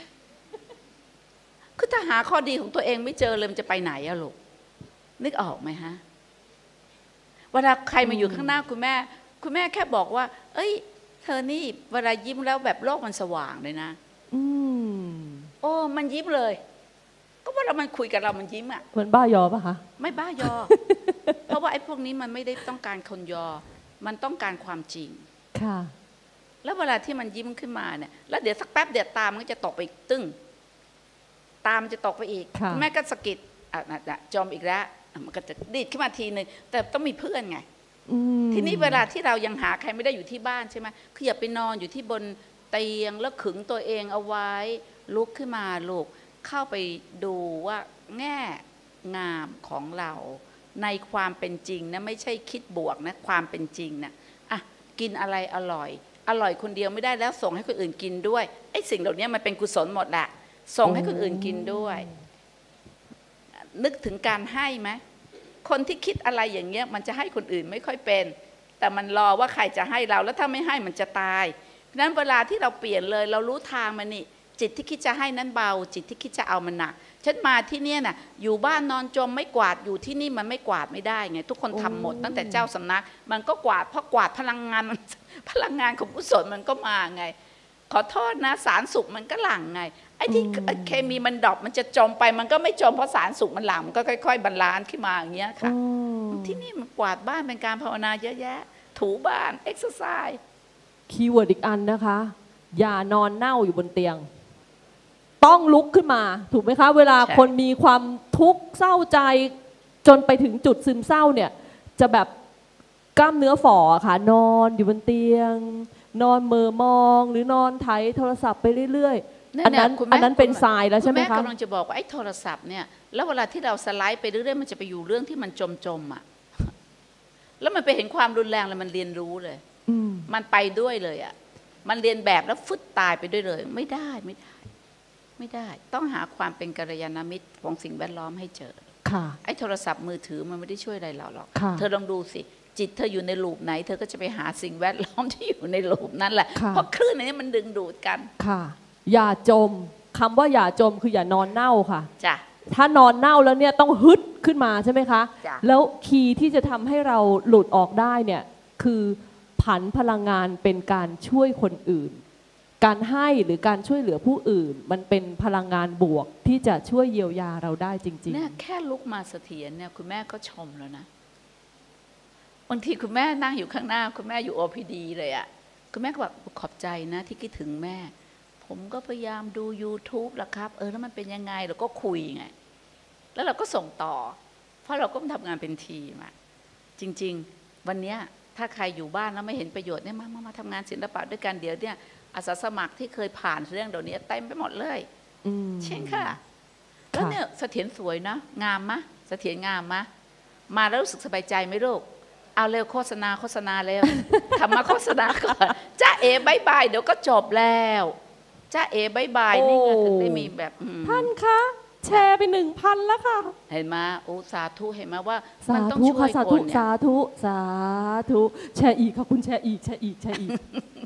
คือถ้าหาข้อดีของตัวเองไม่เจอเลยมันจะไปไหนอะลูกนึกออกไหมฮะเวลาใครมาอยู่ข้างหน้าคุณแม่คุณแม่แค่บอกว่าเอ้ยเธอนี่เวลายิ้มแล้วแบบโลกมันสว่างเลยนะอืมโอ้มันยิ้มเลยก็ว่าเรามันคุยกับเรามันยิ้มอ่ะเหมือนบ้ายอป่ะคะไม่บ้ายอ เพราะว่าไอ้พวกนี้มันไม่ได้ต้องการคนยอมันต้องการความจริงค่ะแล้วเวลาที่มันยิ้มขึ้นมาเนี่ยแล้วเดี๋ยวสักแป๊บเดี๋ยวตามันก็จะตกไปอีกตึ้งตามันจะตกไปอีกแม่ก็สะกิดอ่ะจมอีกแล้วมันก็จะดีดขึ้นมาทีนึงแต่ต้องมีเพื่อนไงทีนี้เวลาที่เรายังหาใครไม่ได้อยู่ที่บ้านใช่ไหมคืออย่าไปนอนอยู่ที่บนเตียงแล้วขึงตัวเองเอาไว้ลุกขึ้นมาลูกเข้าไปดูว่าแง่งามของเราในความเป็นจริงนะไม่ใช่คิดบวกนะความเป็นจริงนะอ่ะกินอะไรอร่อยอร่อยคนเดียวไม่ได้แล้วส่งให้คนอื่นกินด้วยไอ้สิ่งเหล่านี้มันเป็นกุศลหมดแหละส่งให้คนอื่นกินด้วยนึกถึงการให้ไหมคนที่คิดอะไรอย่างเงี้ยมันจะให้คนอื่นไม่ค่อยเป็นแต่มันรอว่าใครจะให้เราแล้วถ้าไม่ให้มันจะตายเพราะนั้นเวลาที่เราเปลี่ยนเลยเรารู้ทางมันนี่จิตที่คิดจะให้นั้นเบาจิตที่คิดจะเอามันหนักฉันมาที่เนี่ยน่ะอยู่บ้านนอนจมไม่กวาดอยู่ที่นี่มันไม่กวาดไม่ได้ไงทุกคนทำหมดตั้งแต่เจ้าสำนักมันก็กวาดเพราะกวาดพลังงานมันพลังงานของกุศลมันก็มาไงขอโทษนะสารสุขมันก็หลั่งไงไอ้ที่เคมีมันดรอปมันจะจมไปมันก็ไม่จมเพราะสารสุขมันหลั่งมันก็ค่อยๆบรรลานซ์ขึ้นมาอย่างเงี้ยค่ะที่นี่มันกวาดบ้านเป็นการภาวนาเยอะแยะถูบ้านเอ็กซ์ไซส์คีย์เวิร์ดอีกอันนะคะอย่านอนเน่าอยู่บนเตียงต้องลุกขึ้นมาถูกไหมคะเวลาคนมีความทุกข์เศร้าใจจนไปถึงจุดซึมเศร้าเนี่ยจะแบบกล้ามเนื้อฝ่อค่ะนอนอยู่บนเตียงนอนเมอมองหรือนอนไถโทรศัพท์ไปเรื่อยๆอันนั้นอันนั้นเป็นทรายแล้วใช่ไหมคะแม่กำลังจะบอกว่าไอ้โทรศัพท์เนี่ยแล้วเวลาที่เราสไลด์ไปเรื่อยๆมันจะไปอยู่เรื่องที่มันจมๆอ่ะแล้วมันไปเห็นความรุนแรงแล้วมันเรียนรู้เลยมันไปด้วยเลยอ่ะมันเรียนแบบแล้วฟึดตายไปด้วยเลยไม่ได้ไม่ได้ไม่ได้ต้องหาความเป็นกัลยาณมิตรของสิ่งแวดล้อมให้เจอไอ้โทรศัพท์มือถือมันไม่ได้ช่วยอะไรเราหรอกเธอลองดูสิจิตเธออยู่ในลูปไหนเธอก็จะไปหาสิ่งแวดล้อมที่อยู่ในลูปนั้นแหละเพราะคลื่นนี้มันดึงดูดกันค่ะอย่าจมคำว่าอย่าจมคืออย่านอนเน่าค่ะจ้ะถ้านอนเน่าแล้วเนี่ยต้องฮึดขึ้นมาใช่ไหมคะแล้วคีย์ที่จะทำให้เราหลุดออกได้เนี่ยคือผันพลังงานเป็นการช่วยคนอื่นการให้หรือการช่วยเหลือผู้อื่นมันเป็นพลังงานบวกที่จะช่วยเยียวยาเราได้จริงๆเนี่ยแค่ลุกมาเสถียรเนี่ยคุณแม่ก็ชมแล้วนะบางทีคุณแม่นั่งอยู่ข้างหน้าคุณแม่อยู่ โอ พี ดี เลยอะคุณแม่ก็บอกขอบใจนะที่คิดถึงแม่ผมก็พยายามดู ยูทูบ ละครับเออแล้วมันเป็นยังไงเราก็คุยไงแล้วเราก็ส่งต่อเพราะเราก็ทำงานเป็นทีมอะจริงๆวันนี้ถ้าใครอยู่บ้านแล้วไม่เห็นประโยชน์เนี่ยมามามาทำงานศิลปะด้วยกันเดี๋ยวเนี่ยอาสาสมัครที่เคยผ่านเรื่องเดี๋ยวนี้เต็มไปหมดเลยเช่นค่ะแล้วเนี่ยเสถียรสวยนะงามมะเสถียรงามมะมาแล้วรู้สึกสบายใจไหมลูกเอาเร็วโฆษณาโฆษณาเร็วทำมาโฆษณาก่อนจ้าเอ๋บายบายเดี๋ยวก็จบแล้วจ้าเอ๋บายบายนี่ไงถึงได้มีแบบท่านคะแชร์ไปหนึ่งพันแล้วค่ะเห็นไหมอุสาธุเห็นไหมว่ามันต้องช่วยคนเนี่ยสาธุสาธุแชร์อีกค่ะคุณแชร์อีกแชร์อีกแชร์อีก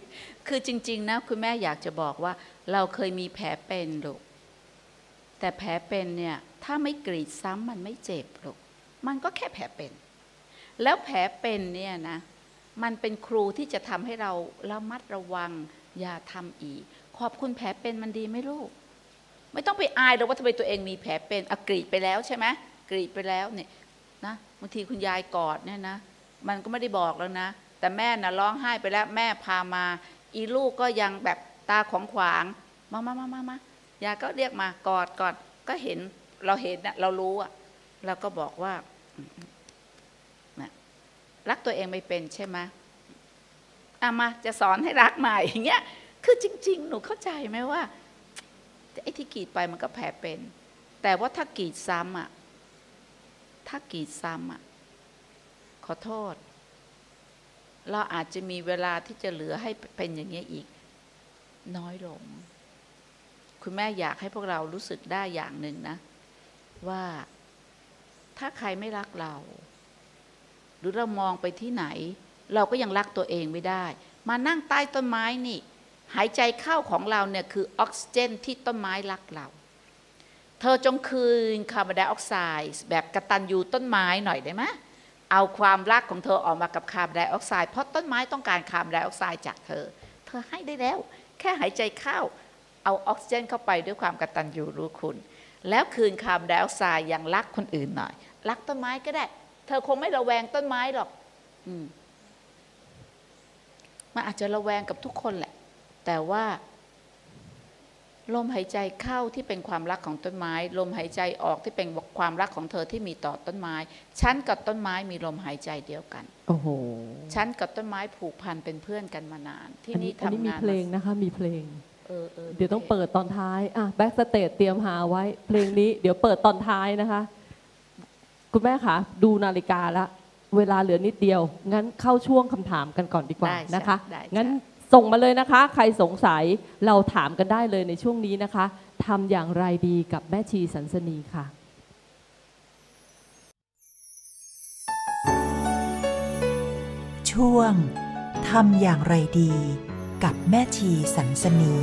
คือจริงๆนะคุณแม่อยากจะบอกว่าเราเคยมีแผลเป็นลูกแต่แผลเป็นเนี่ยถ้าไม่กรีดซ้ำมันไม่เจ็บลูกมันก็แค่แผลเป็นแล้วแผลเป็นเนี่ยนะมันเป็นครูที่จะทำให้เราระมัดระวังอย่าทำอีกขอบคุณแผลเป็นมันดีไหมลูกไม่ต้องไปอายเราว่าทำไมตัวเองมีแผลเป็นอะกรีดไปแล้วใช่ไหมกรีดไปแล้วเนี่ยนะบางทีคุณยายกอดเนี่ยนะมันก็ไม่ได้บอกแล้วนะแต่แม่น่ะร้องไห้ไปแล้วแม่พามาอีลูกก็ยังแบบตาของขวางมามามามามายายก็เรียกมากอดกอดก็เห็นเราเห็นนะเรารู้อะเราก็บอกว่ารักตัวเองไม่เป็นใช่ไหมอ่ะมาจะสอนให้รักใหม่อย่างเงี้ยคือจริงๆหนูเข้าใจไหมว่าไอ้ที่กรีดไปมันก็แผลเป็นแต่ว่าถ้ากรีดซ้ำอ่ะถ้ากรีดซ้ำอ่ะขอโทษเราอาจจะมีเวลาที่จะเหลือให้เป็นอย่างเงี้ยอีกน้อยลงคุณแม่อยากให้พวกเรารู้สึกได้อย่างหนึ่งนะว่าถ้าใครไม่รักเราหรือเรามองไปที่ไหนเราก็ยังรักตัวเองไม่ได้มานั่งใต้ต้นไม้นี่หายใจเข้าของเราเนี่ยคือออกซิเจนที่ต้นไม้รักเราเธอจงคืนคาร์บอนไดออกไซด์แบบกตัญญูต้นไม้หน่อยได้ไหมเอาความรักของเธอออกมากับคาร์บอนไดออกไซด์เพราะต้นไม้ต้องการคาร์บอนไดออกไซด์จากเธอเธอให้ได้แล้วแค่หายใจเข้าเอาออกซิเจนเข้าไปด้วยความกตัญญูรู้คุณแล้วคืนคาร์บอนไดออกไซด์อย่างรักคนอื่นหน่อยรักต้นไม้ก็ได้เธอคงไม่ระแวงต้นไม้หรอกอืมมันอาจจะระแวงกับทุกคนแหละแต่ว่าลมหายใจเข้าที่เป็นความรักของต้นไม้ลมหายใจออกที่เป็นความรักของเธอที่มีต่อต้นไม้ฉันกับต้นไม้มีลมหายใจเดียวกันโอ้โหฉันกับต้นไม้ผูกพันเป็นเพื่อนกันมานานที่นี่ทำงานมีเพลงนะคะมีเพลงเออเออเดี๋ยวต้องเปิดตอนท้ายอ่ะแบ็กสเตจเตรียมหาไว้เพลงนี้เดี๋ยวเปิดตอนท้ายนะคะคุณแม่คะดูนาฬิกาละเวลาเหลือนิดเดียวงั้นเข้าช่วงคำถามกันก่อนดีกว่านะคะงั้นส่งมาเลยนะคะใครสงสัยเราถามกันได้เลยในช่วงนี้นะคะทำอย่างไรดีกับแม่ชีสันสนีค่ะช่วงทำอย่างไรดีกับแม่ชีสันสนี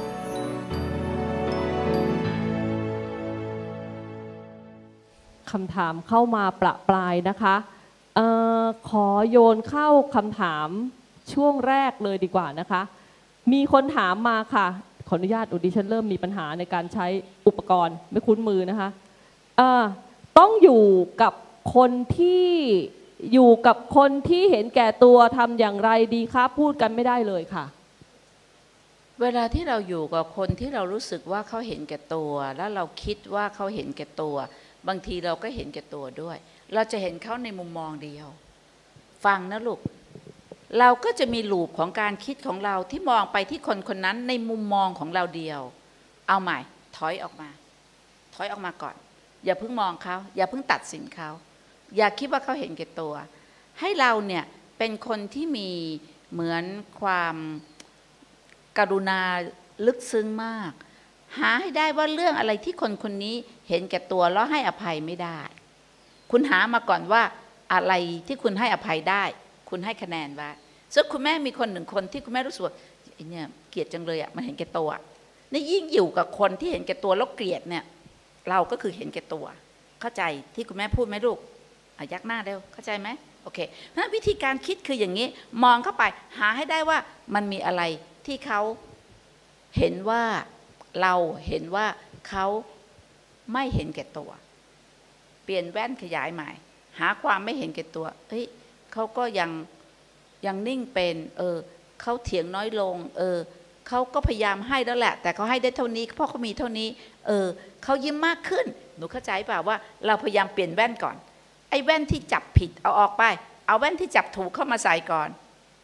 คำถามเข้ามาประปรายนะคะเอ่อขอโยนเข้าคำถามช่วงแรกเลยดีกว่านะคะมีคนถามมาค่ะขออนุญาตอุดิฉันเริ่มมีปัญหาในการใช้อุปกรณ์ไม่คุ้นมือนะคะเอ่อต้องอยู่กับคนที่อยู่กับคนที่เห็นแก่ตัวทำอย่างไรดีคะพูดกันไม่ได้เลยค่ะเวลาที่เราอยู่กับคนที่เรารู้สึกว่าเขาเห็นแก่ตัวแล้วเราคิดว่าเขาเห็นแก่ตัวบางทีเราก็เห็นแก่ตัวด้วยเราจะเห็นเขาในมุมมองเดียวฟังนะลูกเราก็จะมีลูปของการคิดของเราที่มองไปที่คนคนนั้นในมุมมองของเราเดียวเอาใหม่ถอยออกมาถอยออกมาก่อนอย่าเพิ่งมองเขาอย่าเพิ่งตัดสินเขาอย่าคิดว่าเขาเห็นแก่ตัวให้เราเนี่ยเป็นคนที่มีเหมือนความกรุณาลึกซึ้งมากหาให้ได้ว่าเรื่องอะไรที่คนคนนี้เห็นแก่ตัวแล้วให้อภัยไม่ได้คุณหามาก่อนว่าอะไรที่คุณให้อภัยได้คุณให้คะแนนว่าซึ่งคุณแม่มีคนหนึ่งคนที่คุณแม่รู้สึกว่าไอ้เนี่ยเกลียดจังเลยอ่ะมันเห็นแก่ตัวนี่ยิ่งอยู่กับคนที่เห็นแก่ตัวแล้วเกลียดเนี่ยเราก็คือเห็นแก่ตัวเข้าใจที่คุณแม่พูดไหมลูกอ่ะยักหน้าเร็วเข้าใจไหมโอเคเพราะฉะนั้นวิธีการคิดคืออย่างนี้มองเข้าไปหาให้ได้ว่ามันมีอะไรที่เขาเห็นว่าเราเห็นว่าเขาไม่เห็นแก่ตัวเปลี่ยนแว่นขยายใหม่หาความไม่เห็นแก่ตัวเฮ้ยเขาก็ยังยังนิ่งเป็นเออเขาเถียงน้อยลงเออเขาก็พยายามให้แล้วแหละแต่เขาให้ได้เท่านี้เพราะเขามีเท่านี้เออเขายิ้มมากขึ้นหนูเข้าใจเปล่าว่าเราพยายามเปลี่ยนแว่นก่อนไอ้แว่นที่จับผิดเอาออกไปเอาแว่นที่จับถูกเข้ามาใส่ก่อน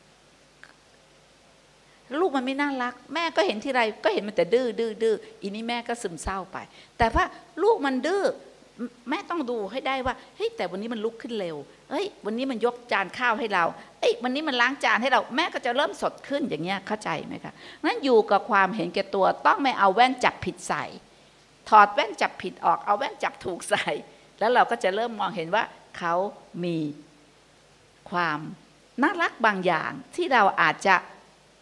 ลูกมันไม่น่ารักแม่ก็เห็นทีไรก็เห็นมันแต่ดื้อดื้อดื้ออีนี้แม่ก็ซึมเศร้าไปแต่ว่าลูกมันดื้อแม่ต้องดูให้ได้ว่าเฮ้ยแต่วันนี้มันลุกขึ้นเร็วเฮ้ยวันนี้มันยกจานข้าวให้เราเอ้ยวันนี้มันล้างจานให้เราแม่ก็จะเริ่มสดขึ้นอย่างเงี้ยเข้าใจไหมคะงั้นอยู่กับความเห็นแก่ตัวต้องไม่เอาแว่นจับผิดใส่ถอดแว่นจับผิดออกเอาแว่นจับถูกใส่แล้วเราก็จะเริ่มมองเห็นว่าเขามีความน่ารักบางอย่างที่เราอาจจะ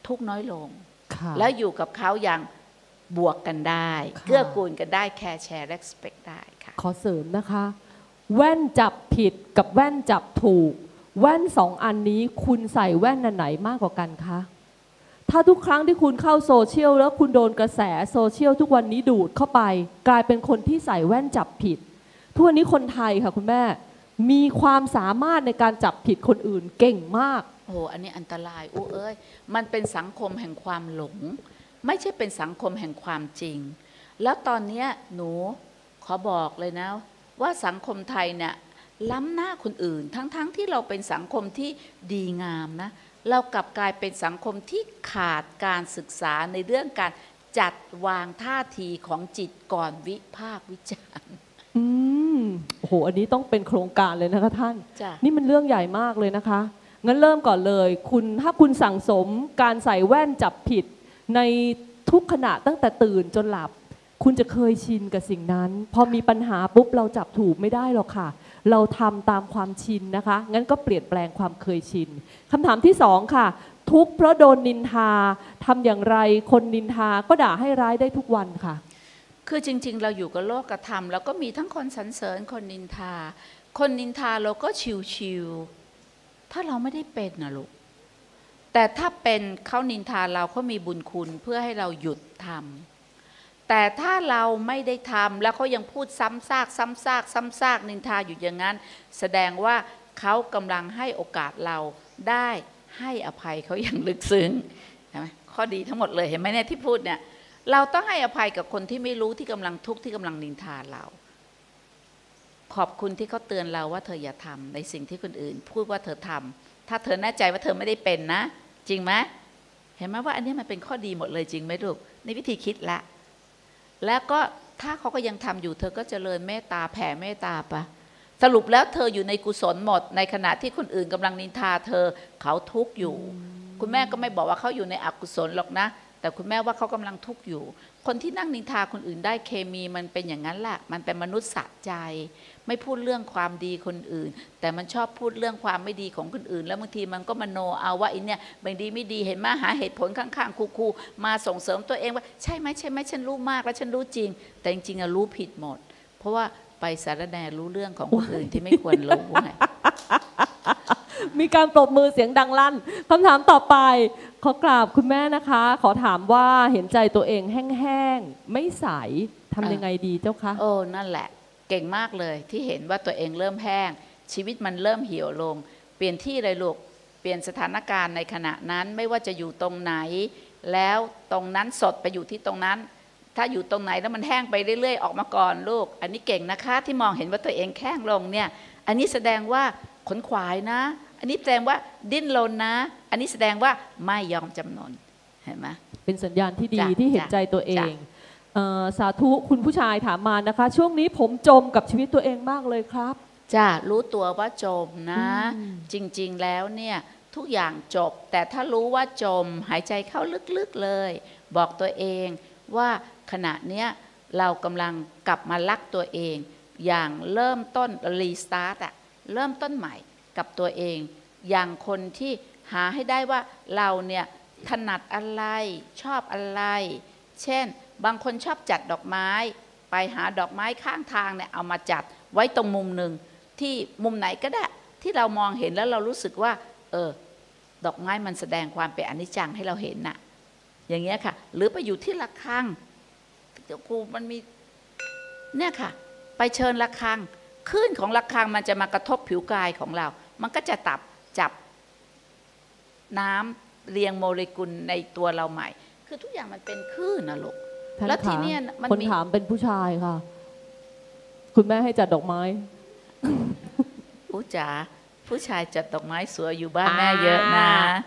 ทุกข์น้อยลงค่ะแล้วอยู่กับเขาอย่างบวกกันได้ค่ะเกื้อกูลกันได้แคร์แชร์ respect ได้ค่ะขอเสริมนะคะ แว่นจับผิดกับแว่นจับถูก แว่นสองอันนี้คุณใส่แว่นอันไหนมากกว่ากันคะถ้าทุกครั้งที่คุณเข้าโซเชียลแล้วคุณโดนกระแสโซเชียลทุกวันนี้ดูดเข้าไป กลายเป็นคนที่ใส่แว่นจับผิดทุกวันนี้คนไทยค่ะคุณแม่มีความสามารถในการจับผิดคนอื่นเก่งมากโอ้โหอันนี้อันตรายอู้เอ้ยมันเป็นสังคมแห่งความหลง ไม่ใช่เป็นสังคมแห่งความจริง แล้วตอนนี้หนูขอบอกเลยนะว่าสังคมไทยเนี่ยล้ำหน้าคนอื่น ทั้งๆ ท, ที่เราเป็นสังคมที่ดีงามนะเรากลับกลายเป็นสังคมที่ขาดการศึกษาในเรื่องการจัดวางท่าทีของจิตก่อนวิพากษ์วิจารณ์อืมโอ้โหอันนี้ต้องเป็นโครงการเลยนะคะท่านจ้ะนี่มันเรื่องใหญ่มากเลยนะคะงั้นเริ่มก่อนเลยคุณถ้าคุณสั่งสมการใส่แว่นจับผิดในทุกขณะตั้งแต่ตื่นจนหลับ คุณจะเคยชินกับสิ่งนั้นพอมีปัญหาปุ๊บเราจับถูกไม่ได้หรอกค่ะเราทำตามความชินนะคะงั้นก็เปลี่ยนแปลงความเคยชินคำถามที่สองค่ะทุกข์เพราะโดนนินทาทำอย่างไรคนนินทาก็ด่าให้ร้ายได้ทุกวันค่ะคือจริงๆเราอยู่กับโลกธรรมแล้วก็มีทั้งคนสรรเสริญคนนินทาคนนินทาเราก็ชิวๆถ้าเราไม่ได้เป็นนะลูกแต่ถ้าเป็นเขานินทาเราเขามีบุญคุณเพื่อให้เราหยุดทำแต่ถ้าเราไม่ได้ทำแล้วเขายังพูดซ้ำซากซ้ำซากซ้ำซากนินทาอยู่อย่างนั้นแสดงว่าเขากำลังให้โอกาสเราได้ให้อภัยเขาอย่างลึกซึ้งเห็นไหมข้อดีทั้งหมดเลยเห็นไหมเนี่ยที่พูดเนี่ยเราต้องให้อภัยกับคนที่ไม่รู้ที่กำลังทุกข์ที่กำลังนินทาเราขอบคุณที่เขาเตือนเราว่าเธออย่าทำในสิ่งที่คนอื่นพูดว่าเธอทำถ้าเธอแน่ใจว่าเธอไม่ได้เป็นนะจริงไหมเห็นไหมว่าอันนี้มันเป็นข้อดีหมดเลยจริงไหมลูกในวิธีคิดละแล้วก็ถ้าเขาก็ยังทำอยู่เธอก็เจริญเมตตาแผ่เมตตาปะสรุปแล้วเธออยู่ในกุศลหมดในขณะที่คนอื่นกำลังนินทาเธอเขาทุกข์อยู่คุณแม่ก็ไม่บอกว่าเขาอยู่ในอกุศลหรอกนะแต่คุณแม่ว่าเขากำลังทุกข์อยู่คนที่นั่งนินทาคนอื่นได้เคมีมันเป็นอย่างนั้นแหละมันเป็นมนุษย์สะใจไม่พูดเรื่องความดีคนอื่นแต่มันชอบพูดเรื่องความไม่ดีของคนอื่นแล้วบางทีมันก็มโนเอาว่าไอ้เนี่ยไม่ดีไม่ดีเห็นไหมหาเหตุผลข้างๆคูๆมาส่งเสริมตัวเองว่าใช่ไหมใช่ไหมฉันรู้มากแล้วฉันรู้จริงแต่จริงๆอะรู้ผิดหมดเพราะว่าไปสารแหน่รู้เรื่องของคนอื่นที่ไม่ควรรู้ไงมีการปรบมือเสียงดังลั่นคำถามต่อไปขอกราบคุณแม่นะคะขอถามว่าเห็นใจตัวเองแห้งๆไม่ใสทำยังไงดีเจ้าคะโอ้นั่นแหละเก่งมากเลยที่เห็นว่าตัวเองเริ่มแห้งชีวิตมันเริ่มเหี่ยวลงเปลี่ยนที่เลยลูกเปลี่ยนสถานการณ์ในขณะนั้นไม่ว่าจะอยู่ตรงไหนแล้วตรงนั้นสดไปอยู่ที่ตรงนั้นถ้าอยู่ตรงไหนแล้วมันแห้งไปเรื่อยๆออกมาก่อนลูกอันนี้เก่งนะคะที่มองเห็นว่าตัวเองแห้งลงเนี่ยอันนี้แสดงว่าขนขวายนะอันนี้แสดงว่าดิ้นรนนะอันนี้แสดงว่าไม่ยอมจำนนเห็นไหมเป็นสัญญาณที่ดีที่เห็นใจตัวเองสาธุคุณผู้ชายถามมานะคะช่วงนี้ผมจมกับชีวิตตัวเองมากเลยครับจ้ะรู้ตัวว่าจมนะจริงๆแล้วเนี่ยทุกอย่างจบแต่ถ้ารู้ว่าจมหายใจเข้าลึกๆเลยบอกตัวเองว่าขณะเนี้ยเรากำลังกลับมารักตัวเองอย่างเริ่มต้นรีสตาร์ทอะเริ่มต้นใหม่กับตัวเองอย่างคนที่หาให้ได้ว่าเราเนี่ยถนัดอะไรชอบอะไรเช่นบางคนชอบจัดดอกไม้ไปหาดอกไม้ข้างทางเนี่ยเอามาจัดไว้ตรงมุมหนึ่งที่มุมไหนก็ได้ที่เรามองเห็นแล้วเรารู้สึกว่าเออดอกไม้มันแสดงความเป็นอนิจจังให้เราเห็นน่ะอย่างเงี้ยค่ะหรือไปอยู่ที่ระฆังเดี๋ยวครูมันมีเนี่ยค่ะไปเชิญระฆังคลื่นของระฆังมันจะมากระทบผิวกายของเรามันก็จะตับจับน้ำเรียงโมเลกุลในตัวเราใหม่คือทุกอย่างมันเป็นคลื่นนะลูกแล้วทีเนี้ยมันคนถามเป็นผู้ชายค่ะคุณแม่ให้จัดดอกไม้ผู้จ๋าผู้ชายจัดดอกไม้สวยอยู่บ้านแม่เยอะนะ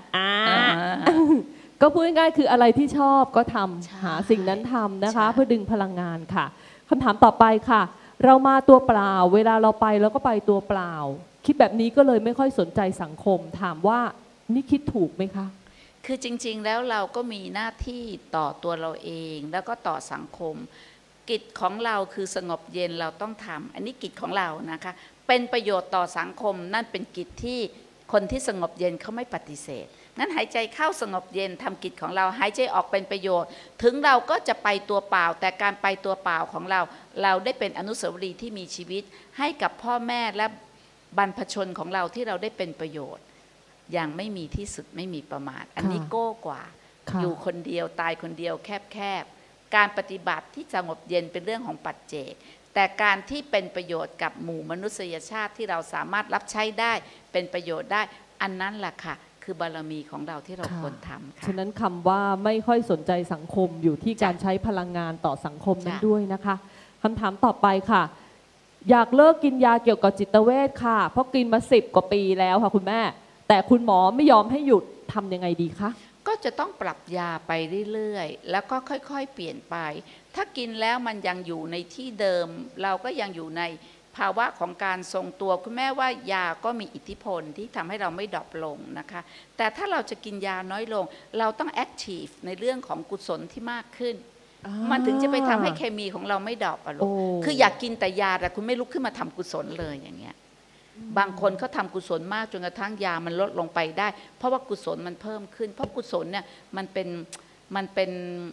ก็พูดง่ายๆคืออะไรที่ชอบก็ทำหาสิ่งนั้นทำนะคะเพื่อดึงพลังงานค่ะคำถามต่อไปค่ะเรามาตัวเปล่าเวลาเราไปแล้วก็ไปตัวเปล่าคิดแบบนี้ก็เลยไม่ค่อยสนใจสังคมถามว่านี่คิดถูกไหมคะคือจริงๆแล้วเราก็มีหน้าที่ต่อตัวเราเองแล้วก็ต่อสังคมกิจของเราคือสงบเย็นเราต้องทำอันนี้กิจของเรานะคะเป็นประโยชน์ต่อสังคมนั่นเป็นกิจที่คนที่สงบเย็นเขาไม่ปฏิเสธนั้นหายใจเข้าสงบเย็นทำกิจของเราหายใจออกเป็นประโยชน์ถึงเราก็จะไปตัวเปล่าแต่การไปตัวเปล่าของเราเราได้เป็นอนุสาวรีย์ที่มีชีวิตให้กับพ่อแม่และบรรพชนของเราที่เราได้เป็นประโยชน์อย่างไม่มีที่สุดไม่มีประมาณอันนี้โก้กว่าอยู่คนเดียวตายคนเดียวแคบๆการปฏิบัติที่สงบเย็นเป็นเรื่องของปัจเจกแต่การที่เป็นประโยชน์กับหมู่มนุษยชาติที่เราสามารถรับใช้ได้เป็นประโยชน์ได้อันนั้นแหละค่ะคือบารมีของเราที่เราควรทำค่ะฉะนั้นคำว่าไม่ค่อยสนใจสังคมอยู่ที่การใช้พลังงานต่อสังคมนั้นด้วยนะคะคำถามต่อไปค่ะอยากเลิกกินยาเกี่ยวกับจิตเวชค่ะเพราะกินมาสิบกว่าปีแล้วค่ะคุณแม่แต่คุณหมอไม่ยอมให้หยุดทำยังไงดีคะก็จะต้องปรับยาไปเรื่อยๆแล้วก็ค่อยๆเปลี่ยนไปถ้ากินแล้วมันยังอยู่ในที่เดิมเราก็ยังอยู่ในภาวะของการทรงตัวคุณแม่ว่ายาก็มีอิทธิพลที่ทำให้เราไม่ดรอปลงนะคะแต่ถ้าเราจะกินยาน้อยลงเราต้องแอคทีฟในเรื่องของกุศลที่มากขึ้นมันถึงจะไปทำให้เคมีของเราไม่ดรอปอะลูกคืออยากกินแต่ยาแต่คุณไม่ลุกขึ้นมาทำกุศลเลยอย่างเงี้ยบางคนเขาทำกุศลมากจนกระทั่งยามันลดลงไปได้เพราะว่ากุศลมันเพิ่มขึ้นเพราะกุศลเนี่ยมันเป็นมันเป็น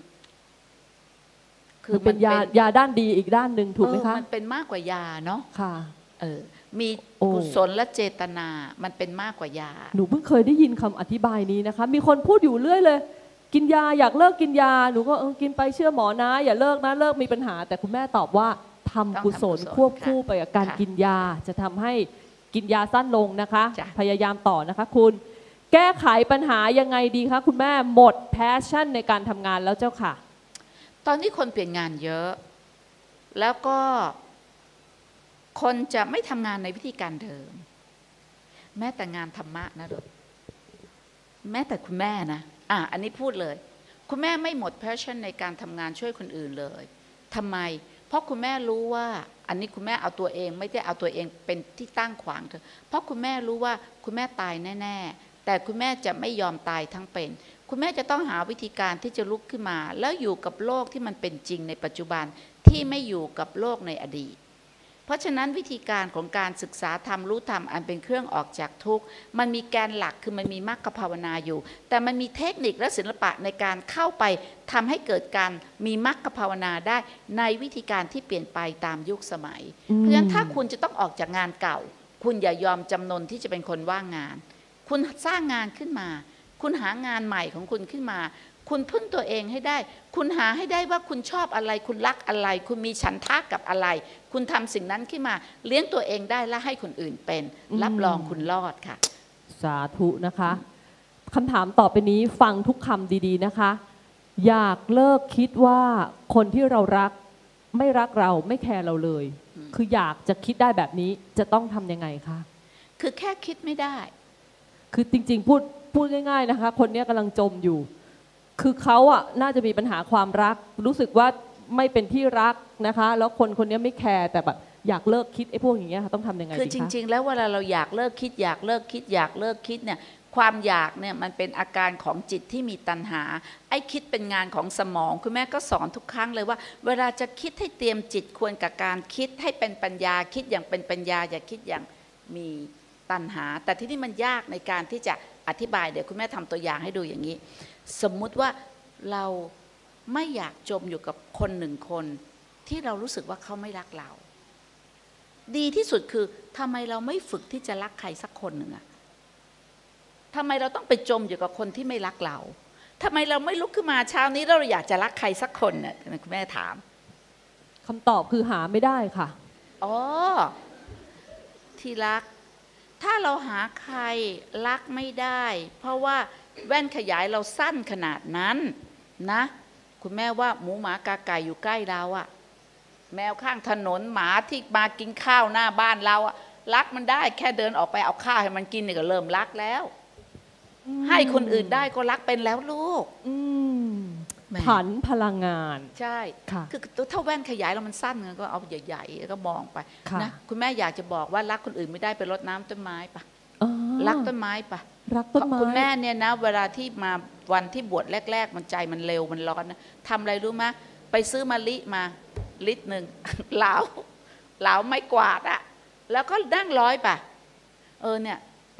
คือเป็นยายาด้านดีอีกด้านหนึ่งถูกไหมคะมันเป็นมากกว่ายาเนาะค่ะเออมีกุศลและเจตนามันเป็นมากกว่ายาหนูเพิ่งเคยได้ยินคำอธิบายนี้นะคะมีคนพูดอยู่เรื่อยเลยกินยาอยากเลิกกินยาหนูก็เออกินไปเชื่อหมอนะอย่าเลิกนะเลิกมีปัญหาแต่คุณแม่ตอบว่าทำกุศลควบคู่ไปกับการกินยาจะทำให้กินยาสั้นลงนะคะพยายามต่อนะคะคุณแก้ไขปัญหายังไงดีคะคุณแม่หมดแพชชั่นในการทำงานแล้วเจ้าค่ะตอนนี้คนเปลี่ยนงานเยอะแล้วก็คนจะไม่ทำงานในวิธีการเดิมแม้แต่งานธรรมะนะลูกแม้แต่คุณแม่นะอ่ะอันนี้พูดเลยคุณแม่ไม่หมดแพชชั่นในการทำงานช่วยคนอื่นเลยทำไมเพราะคุณแม่รู้ว่าอันนี้คุณแม่เอาตัวเองไม่ได้เอาตัวเองเป็นที่ตั้งขวางเธอเพราะคุณแม่รู้ว่าคุณแม่ตายแน่ๆแต่คุณแม่จะไม่ยอมตายทั้งเป็นคุณแม่จะต้องหาวิธีการที่จะลุกขึ้นมาแล้วอยู่กับโลกที่มันเป็นจริงในปัจจุบันที่ไม่อยู่กับโลกในอดีตเพราะฉะนั้นวิธีการของการศึกษาธรรมรู้ธรรมอันเป็นเครื่องออกจากทุกข์มันมีแกนหลักคือมันมีมรรคภาวนาอยู่แต่มันมีเทคนิคและศิลปะในการเข้าไปทำให้เกิดการมีมรรคภาวนาได้ในวิธีการที่เปลี่ยนไปตามยุคสมัยเพราะฉะนั้นถ้าคุณจะต้องออกจากงานเก่าคุณอย่ายอมจำนนที่จะเป็นคนว่างงานคุณสร้างงานขึ้นมาคุณหางานใหม่ของคุณขึ้นมาคุณพึ่งตัวเองให้ได้คุณหาให้ได้ว่าคุณชอบอะไรคุณรักอะไรคุณมีฉันทะกับอะไรคุณทำสิ่งนั้นขึ้นมาเลี้ยงตัวเองได้และให้คนอื่นเป็นรับรองคุณรอดค่ะสาธุนะคะคำถามต่อไปนี้ฟังทุกคำดีๆนะคะอยากเลิกคิดว่าคนที่เรารักไม่รักเราไม่แคร์เราเลยคืออยากจะคิดได้แบบนี้จะต้องทำยังไงคะคือแค่คิดไม่ได้คือจริงๆพูดพูดง่ายๆนะคะคนนี้กำลังจมอยู่คือเขาอ่ะน่าจะมีปัญหาความรักรู้สึกว่าไม่เป็นที่รักนะคะแล้วคนคนนี้ไม่แคร์แต่แบบอยากเลิกคิดไอ้พวกอย่างเงี้ยต้องทำยังไงดีคะคือจริงๆแล้วเวลาเราอยากเลิกคิดอยากเลิกคิดอยากเลิกคิดเนี่ยความอยากเนี่ยมันเป็นอาการของจิตที่มีตัณหาไอ้คิดเป็นงานของสมองคุณแม่ก็สอนทุกครั้งเลยว่าเวลาจะคิดให้เตรียมจิตควรกับการคิดให้เป็นปัญญาคิดอย่างเป็นปัญญาอย่าคิดอย่างมีตัณหาแต่ที่นี่มันยากในการที่จะอธิบายเดี๋ยวคุณแม่ทำตัวอย่างให้ดูอย่างนี้สมมุติว่าเราไม่อยากจมอยู่กับคนหนึ่งคนที่เรารู้สึกว่าเขาไม่รักเราดีที่สุดคือทำไมเราไม่ฝึกที่จะรักใครสักคนหนึ่งอะทำไมเราต้องไปจมอยู่กับคนที่ไม่รักเราทำไมเราไม่ลุกขึ้นมาเช้านี้เราอยากจะรักใครสักคนเนี่ยคุณแม่ถามคำตอบคือหาไม่ได้ค่ะอ๋อที่รักถ้าเราหาใครรักไม่ได้เพราะว่าแว่นขยายเราสั้นขนาดนั้นนะคุณแม่ว่าหมูหมากาไก่อยู่ใกล้เราอะแมวข้างถนนหมาที่มากินข้าวหน้าบ้านเราอะรักมันได้แค่เดินออกไปเอาข้าวให้มันกินเนี่ยก็เริ่มรักแล้วให้คนอื่นได้ก็รักเป็นแล้วลูกผันพลังงานใช่คือถ้าแว่นขยายเรามันสั้นก็เอาใหญ่ๆก็มองไปนะคุณแม่อยากจะบอกว่ารักคนอื่นไม่ได้ไปรดน้ำต้นไม้ปะรักต้นไม้ปะรักต้นไม้คุณแม่เนี่ยนะเวลาที่มาวันที่บวชแรกๆมันใจมันเร็วมันร้อนนะทำอะไรรู้ไหมไปซื้อมะลิมาลิตรหนึ่งเหลาเหลาไม่กวาดอะแล้วก็นั่งร้อยปะเออเนี่ย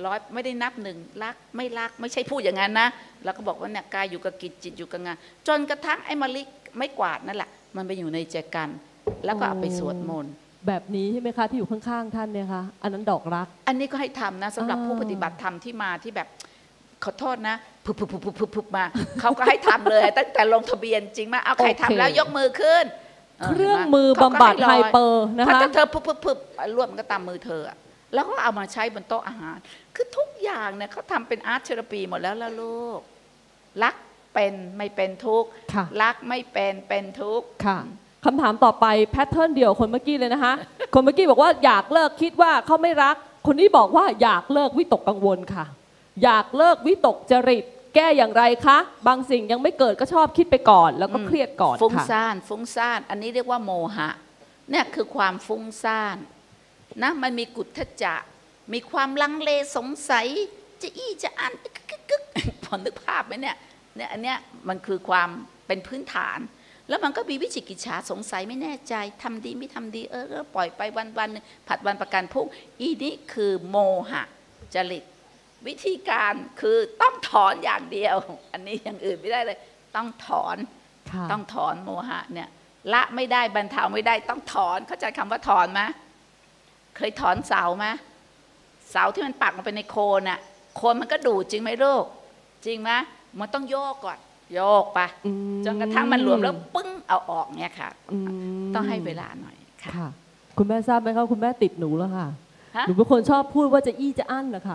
ร้อยไม่ได้นับหนึ่งรักไม่รักไม่ใช่พูดอย่างนั้นนะเราก็บอกว่าเนี่ยกายอยู่กับกิจจิตอยู่กับงานจนกระทั่งไอ้มะลิไม่กวาดนั่นแหละมันไปอยู่ในใจกันแล้วก็เอาไปสวดมนต์แบบนี้ใช่ไหมคะที่อยู่ข้างๆท่านเนี่ยคะอันนั้นดอกรักอันนี้ก็ให้ทำนะสำหรับผู้ปฏิบัติธรรมที่มาที่แบบขอโทษนะพุบพุบพุบพุบพุบพุบมาเขาก็ให้ทำเลยตั้งแต่ลงทะเบียนจริงไหมเอาใครทำแล้วยกมือขึ้นเครื่องมือบำบัดไฮเปอร์นะคะถ้าเธอพุบพุบพุบรวมก็ตามมือเธอแล้วก็เอามาใช้บนโต๊ะอาหารคือทุกอย่างเนี่ยเขาทำเป็นอาร์ตเทอราปีหมดแล้วล่ะลูกรักเป็นไม่เป็นทุกข์รักไม่เป็นเป็นทุกข์ค่ะคำถามต่อไปแพทเทิร์นเดียวคนเมื่อกี้เลยนะคะคนเมื่อกี้บอกว่าอยากเลิกคิดว่าเขาไม่รักคนนี้บอกว่าอยากเลิกวิตกกังวลค่ะอยากเลิกวิตกจริตแก้อย่างไรคะบางสิ่งยังไม่เกิดก็ชอบคิดไปก่อนแล้วก็เครียดก่อนค่ะฟุ้งซ่านฟุ้งซ่านอันนี้เรียกว่าโมหะเนี่ยคือความฟุ้งซ่านนะมันมีกุฏจะมีความลังเลสงสัยจะอี้จะอันกึกกึกพอนึกภาพไหมเนี่ยเนี่ยอันเนี้ยมันคือความเป็นพื้นฐานแล้วมันก็มีวิจิกิจฉาสงสัยไม่แน่ใจทำดีไม่ทำดีเออปล่อยไปวันวันผัดวันประกันพรุ่งอีนี่คือโมหะจริตวิธีการคือต้องถอนอย่างเดียวอันนี้อย่างอื่นไม่ได้เลยต้องถอนต้องถอนโมหะเนี่ยละไม่ได้บรรเทาไม่ได้ต้องถอนเข้าใจคำว่าถอนไหมเคยถอนเสาไหมเสาที่มันปักลงไปในโคนน่ะโคนมันก็ดูดจริงไหมลูกจริงไหมมันต้องโยกก่อนโยกไปจนกระทั่งมันรวมแล้วปึ้งเอาออกเนี่ยค่ะต้องให้เวลาหน่อยค่ะคุณแม่ทราบไหมคะคุณแม่ติดหนูแล้วค่ะหนูเป็นคนชอบพูดว่าจะอี้จะอั้นนะคะ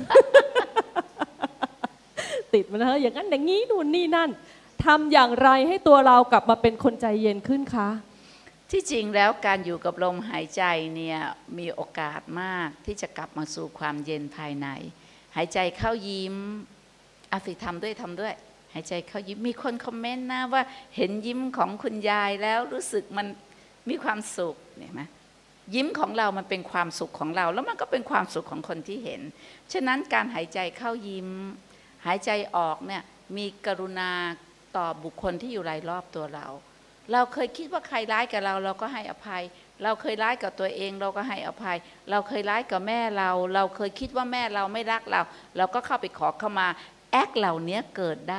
ติดมันนะอย่างนั้นอย่างนี้นู่นนี่นั่นทำอย่างไรให้ตัวเรากลับมาเป็นคนใจเย็นขึ้นคะที่จริงแล้วการอยู่กับลมหายใจเนี่ยมีโอกาสมากที่จะกลับมาสู่ความเย็นภายในหายใจเข้ายิ้มอาฟิทำด้วยทำด้วยหายใจเข้ายิ้มมีคนคอมเมนต์นะว่าเห็นยิ้มของคุณยายแล้วรู้สึกมันมีความสุขเนี่ยไหมยิ้มของเรามันเป็นความสุขของเราแล้วมันก็เป็นความสุขของคนที่เห็นฉะนั้นการหายใจเข้ายิ้มหายใจออกเนี่ยมีกรุณาต่อบุคคลที่อยู่รายรอบตัวเราเราเคยคิดว่าใครร้ายกับเราเราก็ให้อภัยเราเคยร้ายกับตัวเองเราก็ให้อภัยเราเคยร้ายกับแม่เราเราเคยคิดว่าแม่เราไม่รักเราเราก็เข้าไปขอเข้ามาแอคเหล่านี้เกิดได้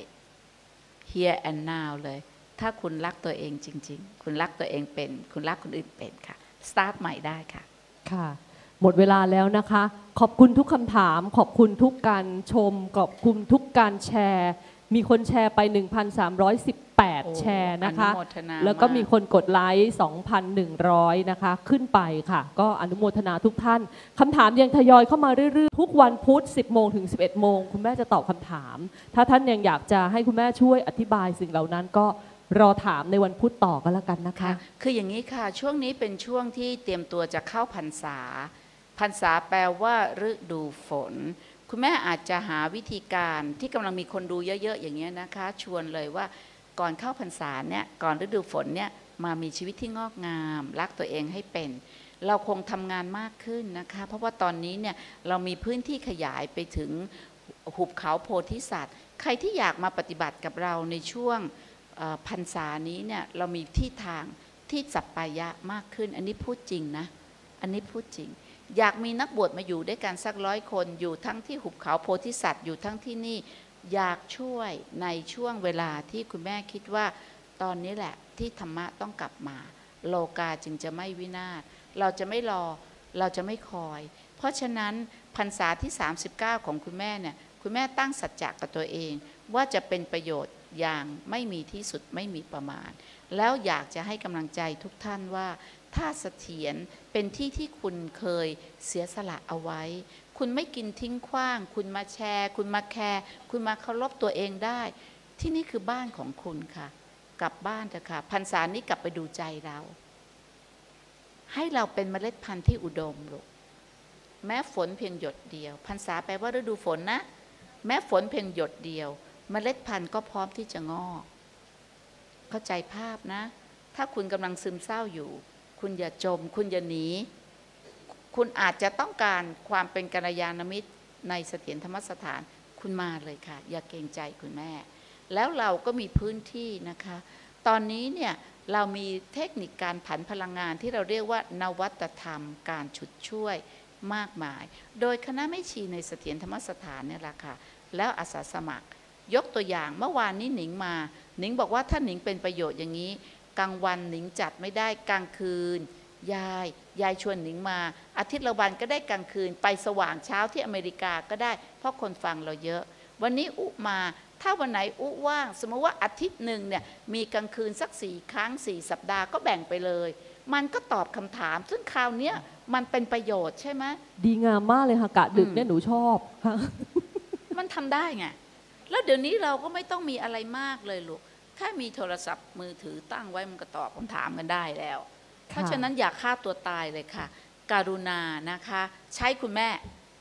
here and now เลยถ้าคุณรักตัวเองจริงๆคุณรักตัวเองเป็นคุณรักคนอื่นเป็นค่ะสตาร์ทใหม่ได้ค่ะค่ะหมดเวลาแล้วนะคะขอบคุณทุกคำถามขอบคุณทุกการชมขอบคุณทุกการแชร์มีคนแชร์ไป หนึ่งพันสามร้อยสิบแปด แชร์นะคะแล้วก็มีคนกดไลค์ สองพันหนึ่งร้อย นะคะขึ้นไปค่ะก็อนุโมทนาทุกท่านคำถามยังทยอยเข้ามาเรื่อยๆทุกวันพุธ สิบโมงถึงสิบเอ็ดโมงคุณแม่จะตอบคำถามถ้าท่านยังอยากจะให้คุณแม่ช่วยอธิบายสิ่งเหล่านั้นก็รอถามในวันพุธต่อกันแล้วกันนะคะคืออย่างนี้ค่ะช่วงนี้เป็นช่วงที่เตรียมตัวจะเข้าพรรษาพรรษาแปลว่าฤดูฝนคุณแม่อาจจะหาวิธีการที่กำลังมีคนดูเยอะๆอย่างเงี้ยนะคะชวนเลยว่าก่อนเข้าพรรษาเนี่ยก่อนฤดูฝนเนี่ยมามีชีวิตที่งอกงามรักตัวเองให้เป็นเราคงทำงานมากขึ้นนะคะเพราะว่าตอนนี้เนี่ยเรามีพื้นที่ขยายไปถึงหุบเขาโพธิสัตว์ใครที่อยากมาปฏิบัติกับเราในช่วงพรรษานี้เนี่ยเรามีที่ทางที่สัปปายะมากขึ้นอันนี้พูดจริงนะอันนี้พูดจริงอยากมีนักบวชมาอยู่ด้วยกันสักร้อยคนอยู่ทั้งที่หุบเขาโพธิสัตว์อยู่ทั้งที่นี่อยากช่วยในช่วงเวลาที่คุณแม่คิดว่าตอนนี้แหละที่ธรรมะต้องกลับมาโลกาจึงจะไม่วินาศเราจะไม่รอเราจะไม่คอยเพราะฉะนั้นพรรษาที่สามสิบเก้าของคุณแม่เนี่ยคุณแม่ตั้งสัจจะกับตัวเองว่าจะเป็นประโยชน์อย่างไม่มีที่สุดไม่มีประมาณแล้วอยากจะให้กำลังใจทุกท่านว่าถ้าเสถียรเป็นที่ที่คุณเคยเสียสละเอาไว้คุณไม่กินทิ้งขว้างคุณมาแชร์คุณมาแคร์คุณมาเคารพตัวเองได้ที่นี่คือบ้านของคุณค่ะกลับบ้านเถอะค่ะพรรษานี้กลับไปดูใจเราให้เราเป็นเมล็ดพันธุ์ที่อุดมลูกแม้ฝนเพียงหยดเดียวพรรษาแปลว่าฤดูฝนนะแม้ฝนเพียงหยดเดียวเมล็ดพันธุ์ก็พร้อมที่จะงอกเข้าใจภาพนะถ้าคุณกำลังซึมเศร้าอยู่คุณอย่าจมคุณอย่าหนีคุณอาจจะต้องการความเป็นกัลยาณมิตรในเสถียรธรรมสถานคุณมาเลยค่ะอย่าเกรงใจคุณแม่แล้วเราก็มีพื้นที่นะคะตอนนี้เนี่ยเรามีเทคนิคการผันพลังงานที่เราเรียกว่านวัตธรรมการฉุดช่วยมากมายโดยคณะแม่ชีในเสถียรธรรมสถานเนี่ยแหละค่ะแล้วอาสาสมัครยกตัวอย่างเมื่อวานนี้หนิงมาหนิงบอกว่าถ้าหนิงเป็นประโยชน์อย่างนี้กลางวันหนิงจัดไม่ได้กลางคืนยายยายชวนหนิงมาอาทิตย์ละวันก็ได้กลางคืนไปสว่างเช้าที่อเมริกาก็ได้เพราะคนฟังเราเยอะวันนี้อุมาถ้าวันไหนอุว่างสมมติว่าอาทิตย์หนึ่งเนี่ยมีกลางคืนสักสี่ครั้งสี่สัปดาห์ก็แบ่งไปเลยมันก็ตอบคำถามซึ่งคราวนี้มันเป็นประโยชน์ใช่ไหมดีงามมากเลยค่ะกะดึกเนี่ยหนูชอบค่ะมันทำได้ไงแล้วเดี๋ยวนี้เราก็ไม่ต้องมีอะไรมากเลยลูกแค่มีโทรศัพท์มือถือตั้งไว้มันก็ตอบคำถามกันได้แล้วเพราะฉะนั้นอย่าฆ่าตัวตายเลยค่ะการุณานะคะใช้คุณแม่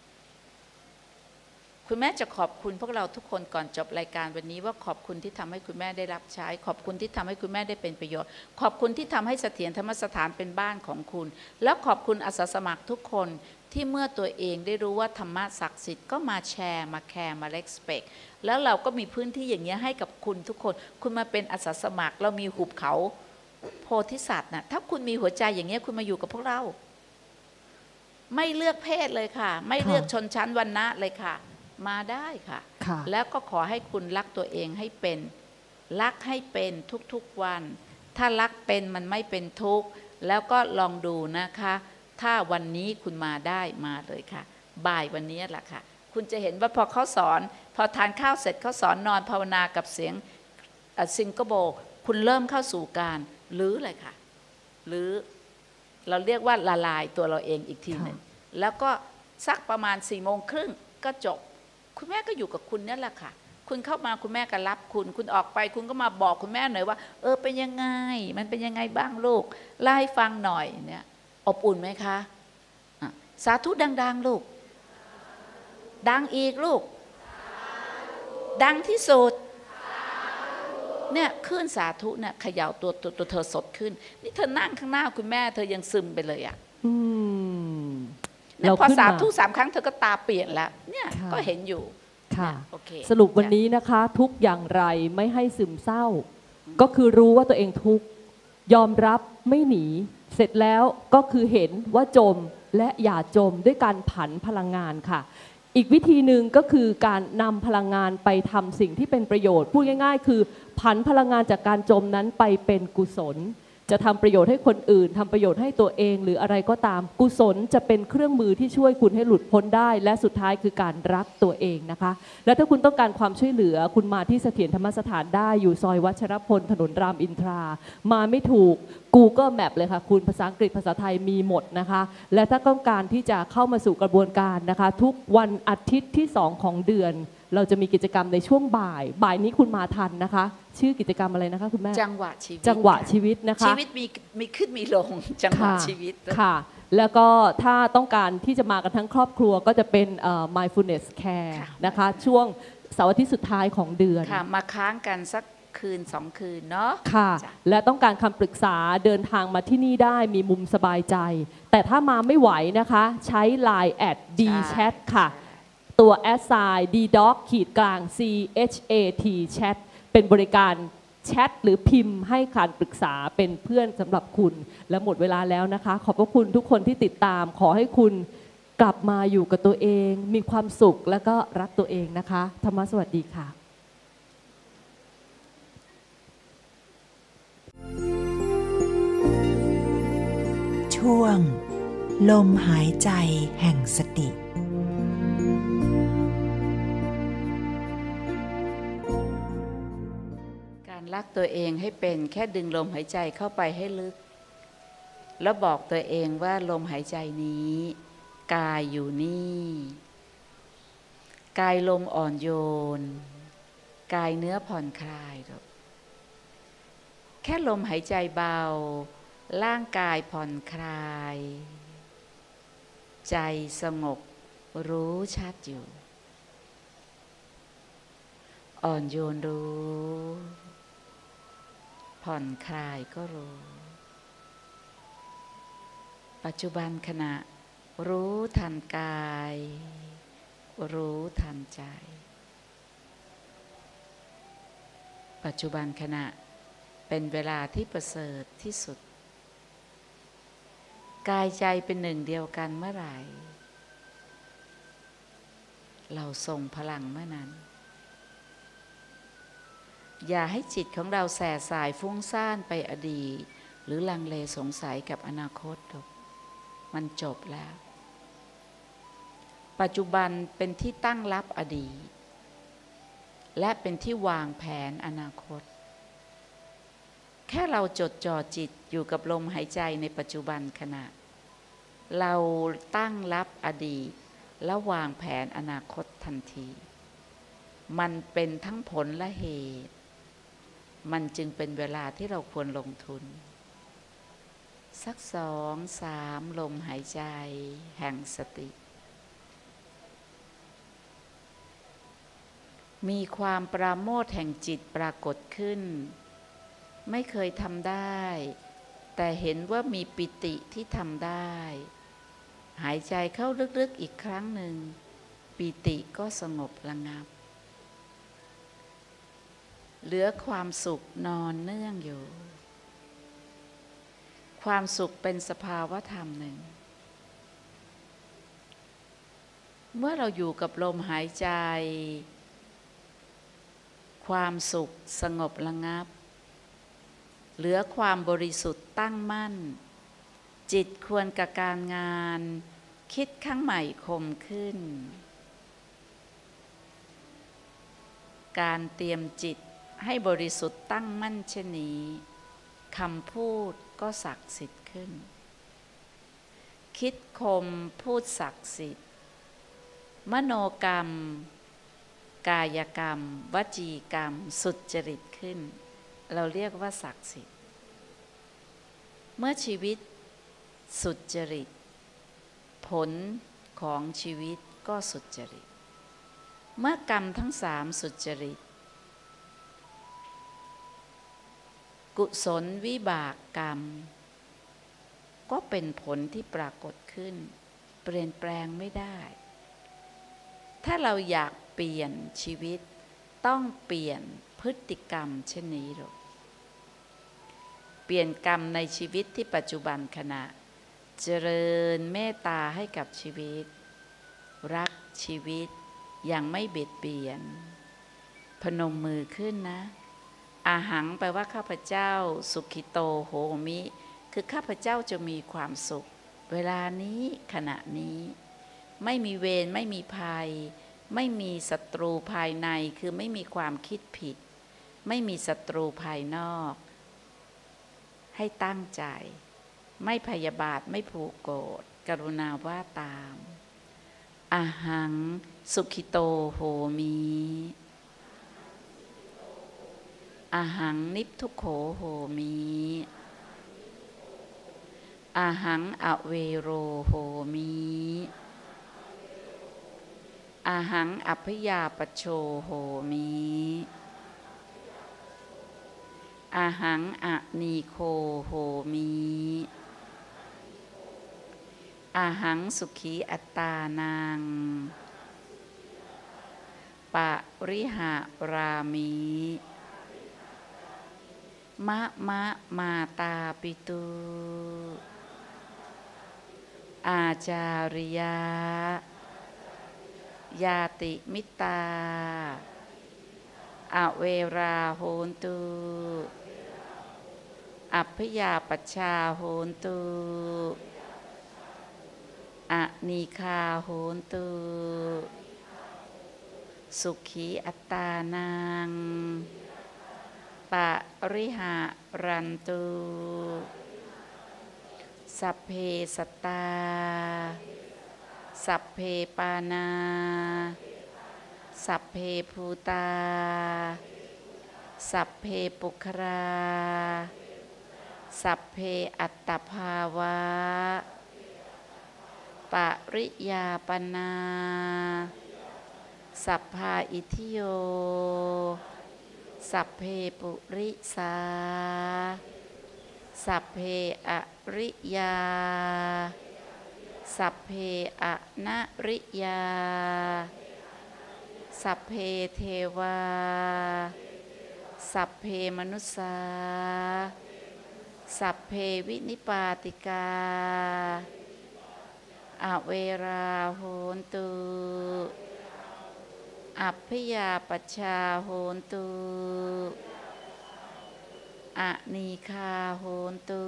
คุณแม่จะขอบคุณพวกเราทุกคนก่อนจบรายการวันนี้ว่าขอบคุณที่ทำให้คุณแม่ได้รับใช้ขอบคุณที่ทำให้คุณแม่ได้เป็นประโยชน์ขอบคุณที่ทำให้เสถียรธรรมสถานเป็นบ้านของคุณแล้วขอบคุณอาสาสมัครทุกคนที่เมื่อตัวเองได้รู้ว่าธรรมะศักดิ์สิทธิ์ก็มาแชร์มาแคร์มาเลกสเปกแล้วเราก็มีพื้นที่อย่างเงี้ยให้กับคุณทุกคนคุณมาเป็นอาสาสมัครเรามีหุบเขาโพธิสัตว์นะถ้าคุณมีหัวใจอย่างเงี้ยคุณมาอยู่กับพวกเราไม่เลือกเพศเลยค่ะไม่เลือกชนชั้นวรรณะเลยค่ะมาได้ค่ะแล้วก็ขอให้คุณรักตัวเองให้เป็นรักให้เป็นทุกๆวันถ้ารักเป็นมันไม่เป็นทุกข์แล้วก็ลองดูนะคะถ้าวันนี้คุณมาได้มาเลยค่ะบ่ายวันนี้แหละค่ะคุณจะเห็นว่าพอเขาสอนพอทานข้าวเสร็จเขาสอนนอนภาวนากับเสียงซิงเกิลโบคุณเริ่มเข้าสู่การหรืออะไรค่ะหรือเราเรียกว่าละลายตัวเราเองอีกทีหนึ่งแล้วก็สักประมาณสี่โมงครึ่งก็จบคุณแม่ก็อยู่กับคุณนี่แหละค่ะคุณเข้ามาคุณแม่ก็รับคุณคุณออกไปคุณก็มาบอกคุณแม่หน่อยว่าเออเป็นยังไงมันเป็นยังไงบ้างลูกเล่าให้ฟังหน่อยเนี่ยอบอุ่นไหมคะสาธุดังๆลูกดังอีกลูกดังที่สุดเนี่ยขึ้นสาธุเนี่ยเขย่าตัวตัวตัวเธอสดขึ้นนี่เธอนั่งข้างหน้าคุณแม่เธอยังซึมไปเลยอ่ะแล้วพอสาธุสามครั้งเธอก็ตาเปลี่ยนแล้วเนี่ยก็เห็นอยู่ค่ะสรุปวันนี้นะคะทุกอย่างไรไม่ให้ซึมเศร้าก็คือรู้ว่าตัวเองทุกข์ยอมรับไม่หนีเสร็จแล้วก็คือเห็นว่าจมและอย่าจมด้วยการผันพลังงานค่ะอีกวิธีหนึ่งก็คือการนำพลังงานไปทำสิ่งที่เป็นประโยชน์พูดง่ายๆคือผันพลังงานจากการจมนั้นไปเป็นกุศลจะทำประโยชน์ให้คนอื่นทำประโยชน์ให้ตัวเองหรืออะไรก็ตามกุศลจะเป็นเครื่องมือที่ช่วยคุณให้หลุดพ้นได้และสุดท้ายคือการรักตัวเองนะคะและถ้าคุณต้องการความช่วยเหลือคุณมาที่เสถียรธรรมสถานได้อยู่ซอยวัชรพลถนนรามอินทรามาไม่ถูก Google Map เลยค่ะคุณภาษาอังกฤษภาษาไทยมีหมดนะคะและถ้าต้องการที่จะเข้ามาสู่กระบวนการนะคะทุกวันอาทิตย์ที่สองของเดือนเราจะมีกิจกรรมในช่วงบ่ายบ่ายนี้คุณมาทันนะคะชื่อกิจกรรมอะไรนะคะคุณแม่จังหวะชีวิตจังหวะชีวิตนะคะชีวิตมีมีขึ้นมีลงจังหวะชีวิตค่ะแล้วก็ถ้าต้องการที่จะมากันทั้งครอบครัวก็จะเป็น mindfulness care นะคะช่วงเสาร์อาทิตย์สุดท้ายของเดือนค่ะมาค้างกันสักคืนสองคืนเนาะค่ะและต้องการคำปรึกษาเดินทางมาที่นี่ได้มีมุมสบายใจแต่ถ้ามาไม่ไหวนะคะใช้ ไลน์ แอท ดี แชท ค่ะตัวแอดไซน์ ดี ด็อก ขีดกลาง ซี เอช เอ ที แชทเป็นบริการแชทหรือพิมพ์ให้การปรึกษาเป็นเพื่อนสำหรับคุณและหมดเวลาแล้วนะคะขอบพระคุณทุกคนที่ติดตามขอให้คุณกลับมาอยู่กับตัวเองมีความสุขและก็รักตัวเองนะคะธรรมะสวัสดีค่ะช่วงลมหายใจแห่งสติรักตัวเองให้เป็นแค่ดึงลมหายใจเข้าไปให้ลึกแล้วบอกตัวเองว่าลมหายใจนี้กายอยู่นี่กายลมอ่อนโยนกายเนื้อผ่อนคลายแค่ลมหายใจเบาร่างกายผ่อนคลายใจสงบรู้ชัดอยู่อ่อนโยนรู้ผ่อนคลายก็รู้ปัจจุบันขณะรู้ทันกายรู้ทันใจปัจจุบันขณะเป็นเวลาที่ประเสริฐที่สุดกายใจเป็นหนึ่งเดียวกันเมื่อไหร่เราทรงพลังเมื่อนั้นอย่าให้จิตของเราแส่สายฟุ้งซ่านไปอดีตหรือลังเลสงสัยกับอนาคตหรอกมันจบแล้วปัจจุบันเป็นที่ตั้งรับอดีตและเป็นที่วางแผนอนาคตแค่เราจดจ่อจิตอยู่กับลมหายใจในปัจจุบันขณะเราตั้งรับอดีตและวางแผนอนาคตทันทีมันเป็นทั้งผลและเหตุมันจึงเป็นเวลาที่เราควรลงทุนสักสองสามลมหายใจแห่งสติมีความปราโมทย์แห่งจิตปรากฏขึ้นไม่เคยทำได้แต่เห็นว่ามีปิติที่ทำได้หายใจเข้าลึกๆอีกครั้งหนึ่งปิติก็สงบระงับเหลือความสุขนอนเนื่องอยู่ความสุขเป็นสภาวะธรรมหนึ่งเมื่อเราอยู่กับลมหายใจความสุขสงบระงับเหลือความบริสุทธิ์ตั้งมั่นจิตควรกับการงานคิดครั้งใหม่คมขึ้นการเตรียมจิตให้บริสุทธิ์ตั้งมั่นเช่นนี้คำพูดก็ศักดิ์สิทธิ์ขึ้นคิดคมพูดศักดิ์สิทธิ์มโนกรรมกายกรรมวจีกรรมสุจริตขึ้นเราเรียกว่าศักดิ์สิทธิ์เมื่อชีวิตสุจริตผลของชีวิตก็สุจริตเมื่อกรรมทั้งสามสุจริตกุศลวิบากกรรมก็เป็นผลที่ปรากฏขึ้นเปลี่ยนแปลงไม่ได้ถ้าเราอยากเปลี่ยนชีวิตต้องเปลี่ยนพฤติกรรมเช่นนี้หรอกเปลี่ยนกรรมในชีวิตที่ปัจจุบันขณะเจริญเมตตาให้กับชีวิตรักชีวิตอย่างไม่เบียดเบียนพนมมือขึ้นนะอาหังแปลว่าข้าพเจ้าสุขิโตโหมิคือข้าพเจ้าจะมีความสุขเวลานี้ขณะนี้ไม่มีเวรไม่มีภัยไม่มีศัตรูภายในคือไม่มีความคิดผิดไม่มีศัตรูภายนอกให้ตั้งใจไม่พยาบาทไม่ผูกโกรธกรุณาว่าตามอาหังสุขิโตโหมิอาหังนิพทุโขโหมิอาหังอเวโรโหมิอาหังอัพยาปโชโหมิอาหังอนีโคโหมิอาหังสุขีอัตตานังปะริหารามิมะมะมาตาปิตุอาจาริยายาติมิตาอเวราโหนตุอัพยาปัชชาโหนตุอนีคาโหนตุสุขีอัตตานังปะริหารันตุสัพเพสัตตาสัพเพปานาสัพเพภูตาสัพเพปุคราสัพเพอัตตภาวะปริยาปนาสัพพาอิทิโยสัพเพปุริสาสัพเพอริยาสัพเพอนะริยาสัพเพเทวาสัพเพมนุสสาสัพเพวินิปาติกาอเวราโหนตุอัพพยาปชาโหนตุอนีคาโหนตุ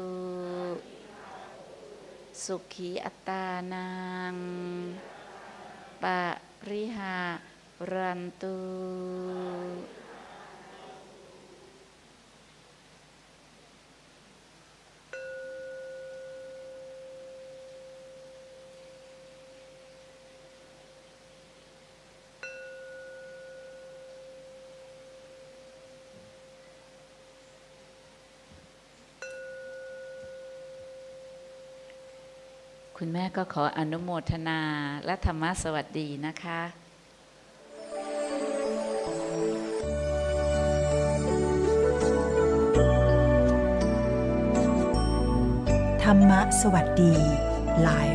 สุขีอัตตานังปะริหารันตุคุณแม่ก็ขออนุโมทนาและธรรมะสวัสดีนะคะธรรมะสวัสดีไลฟ์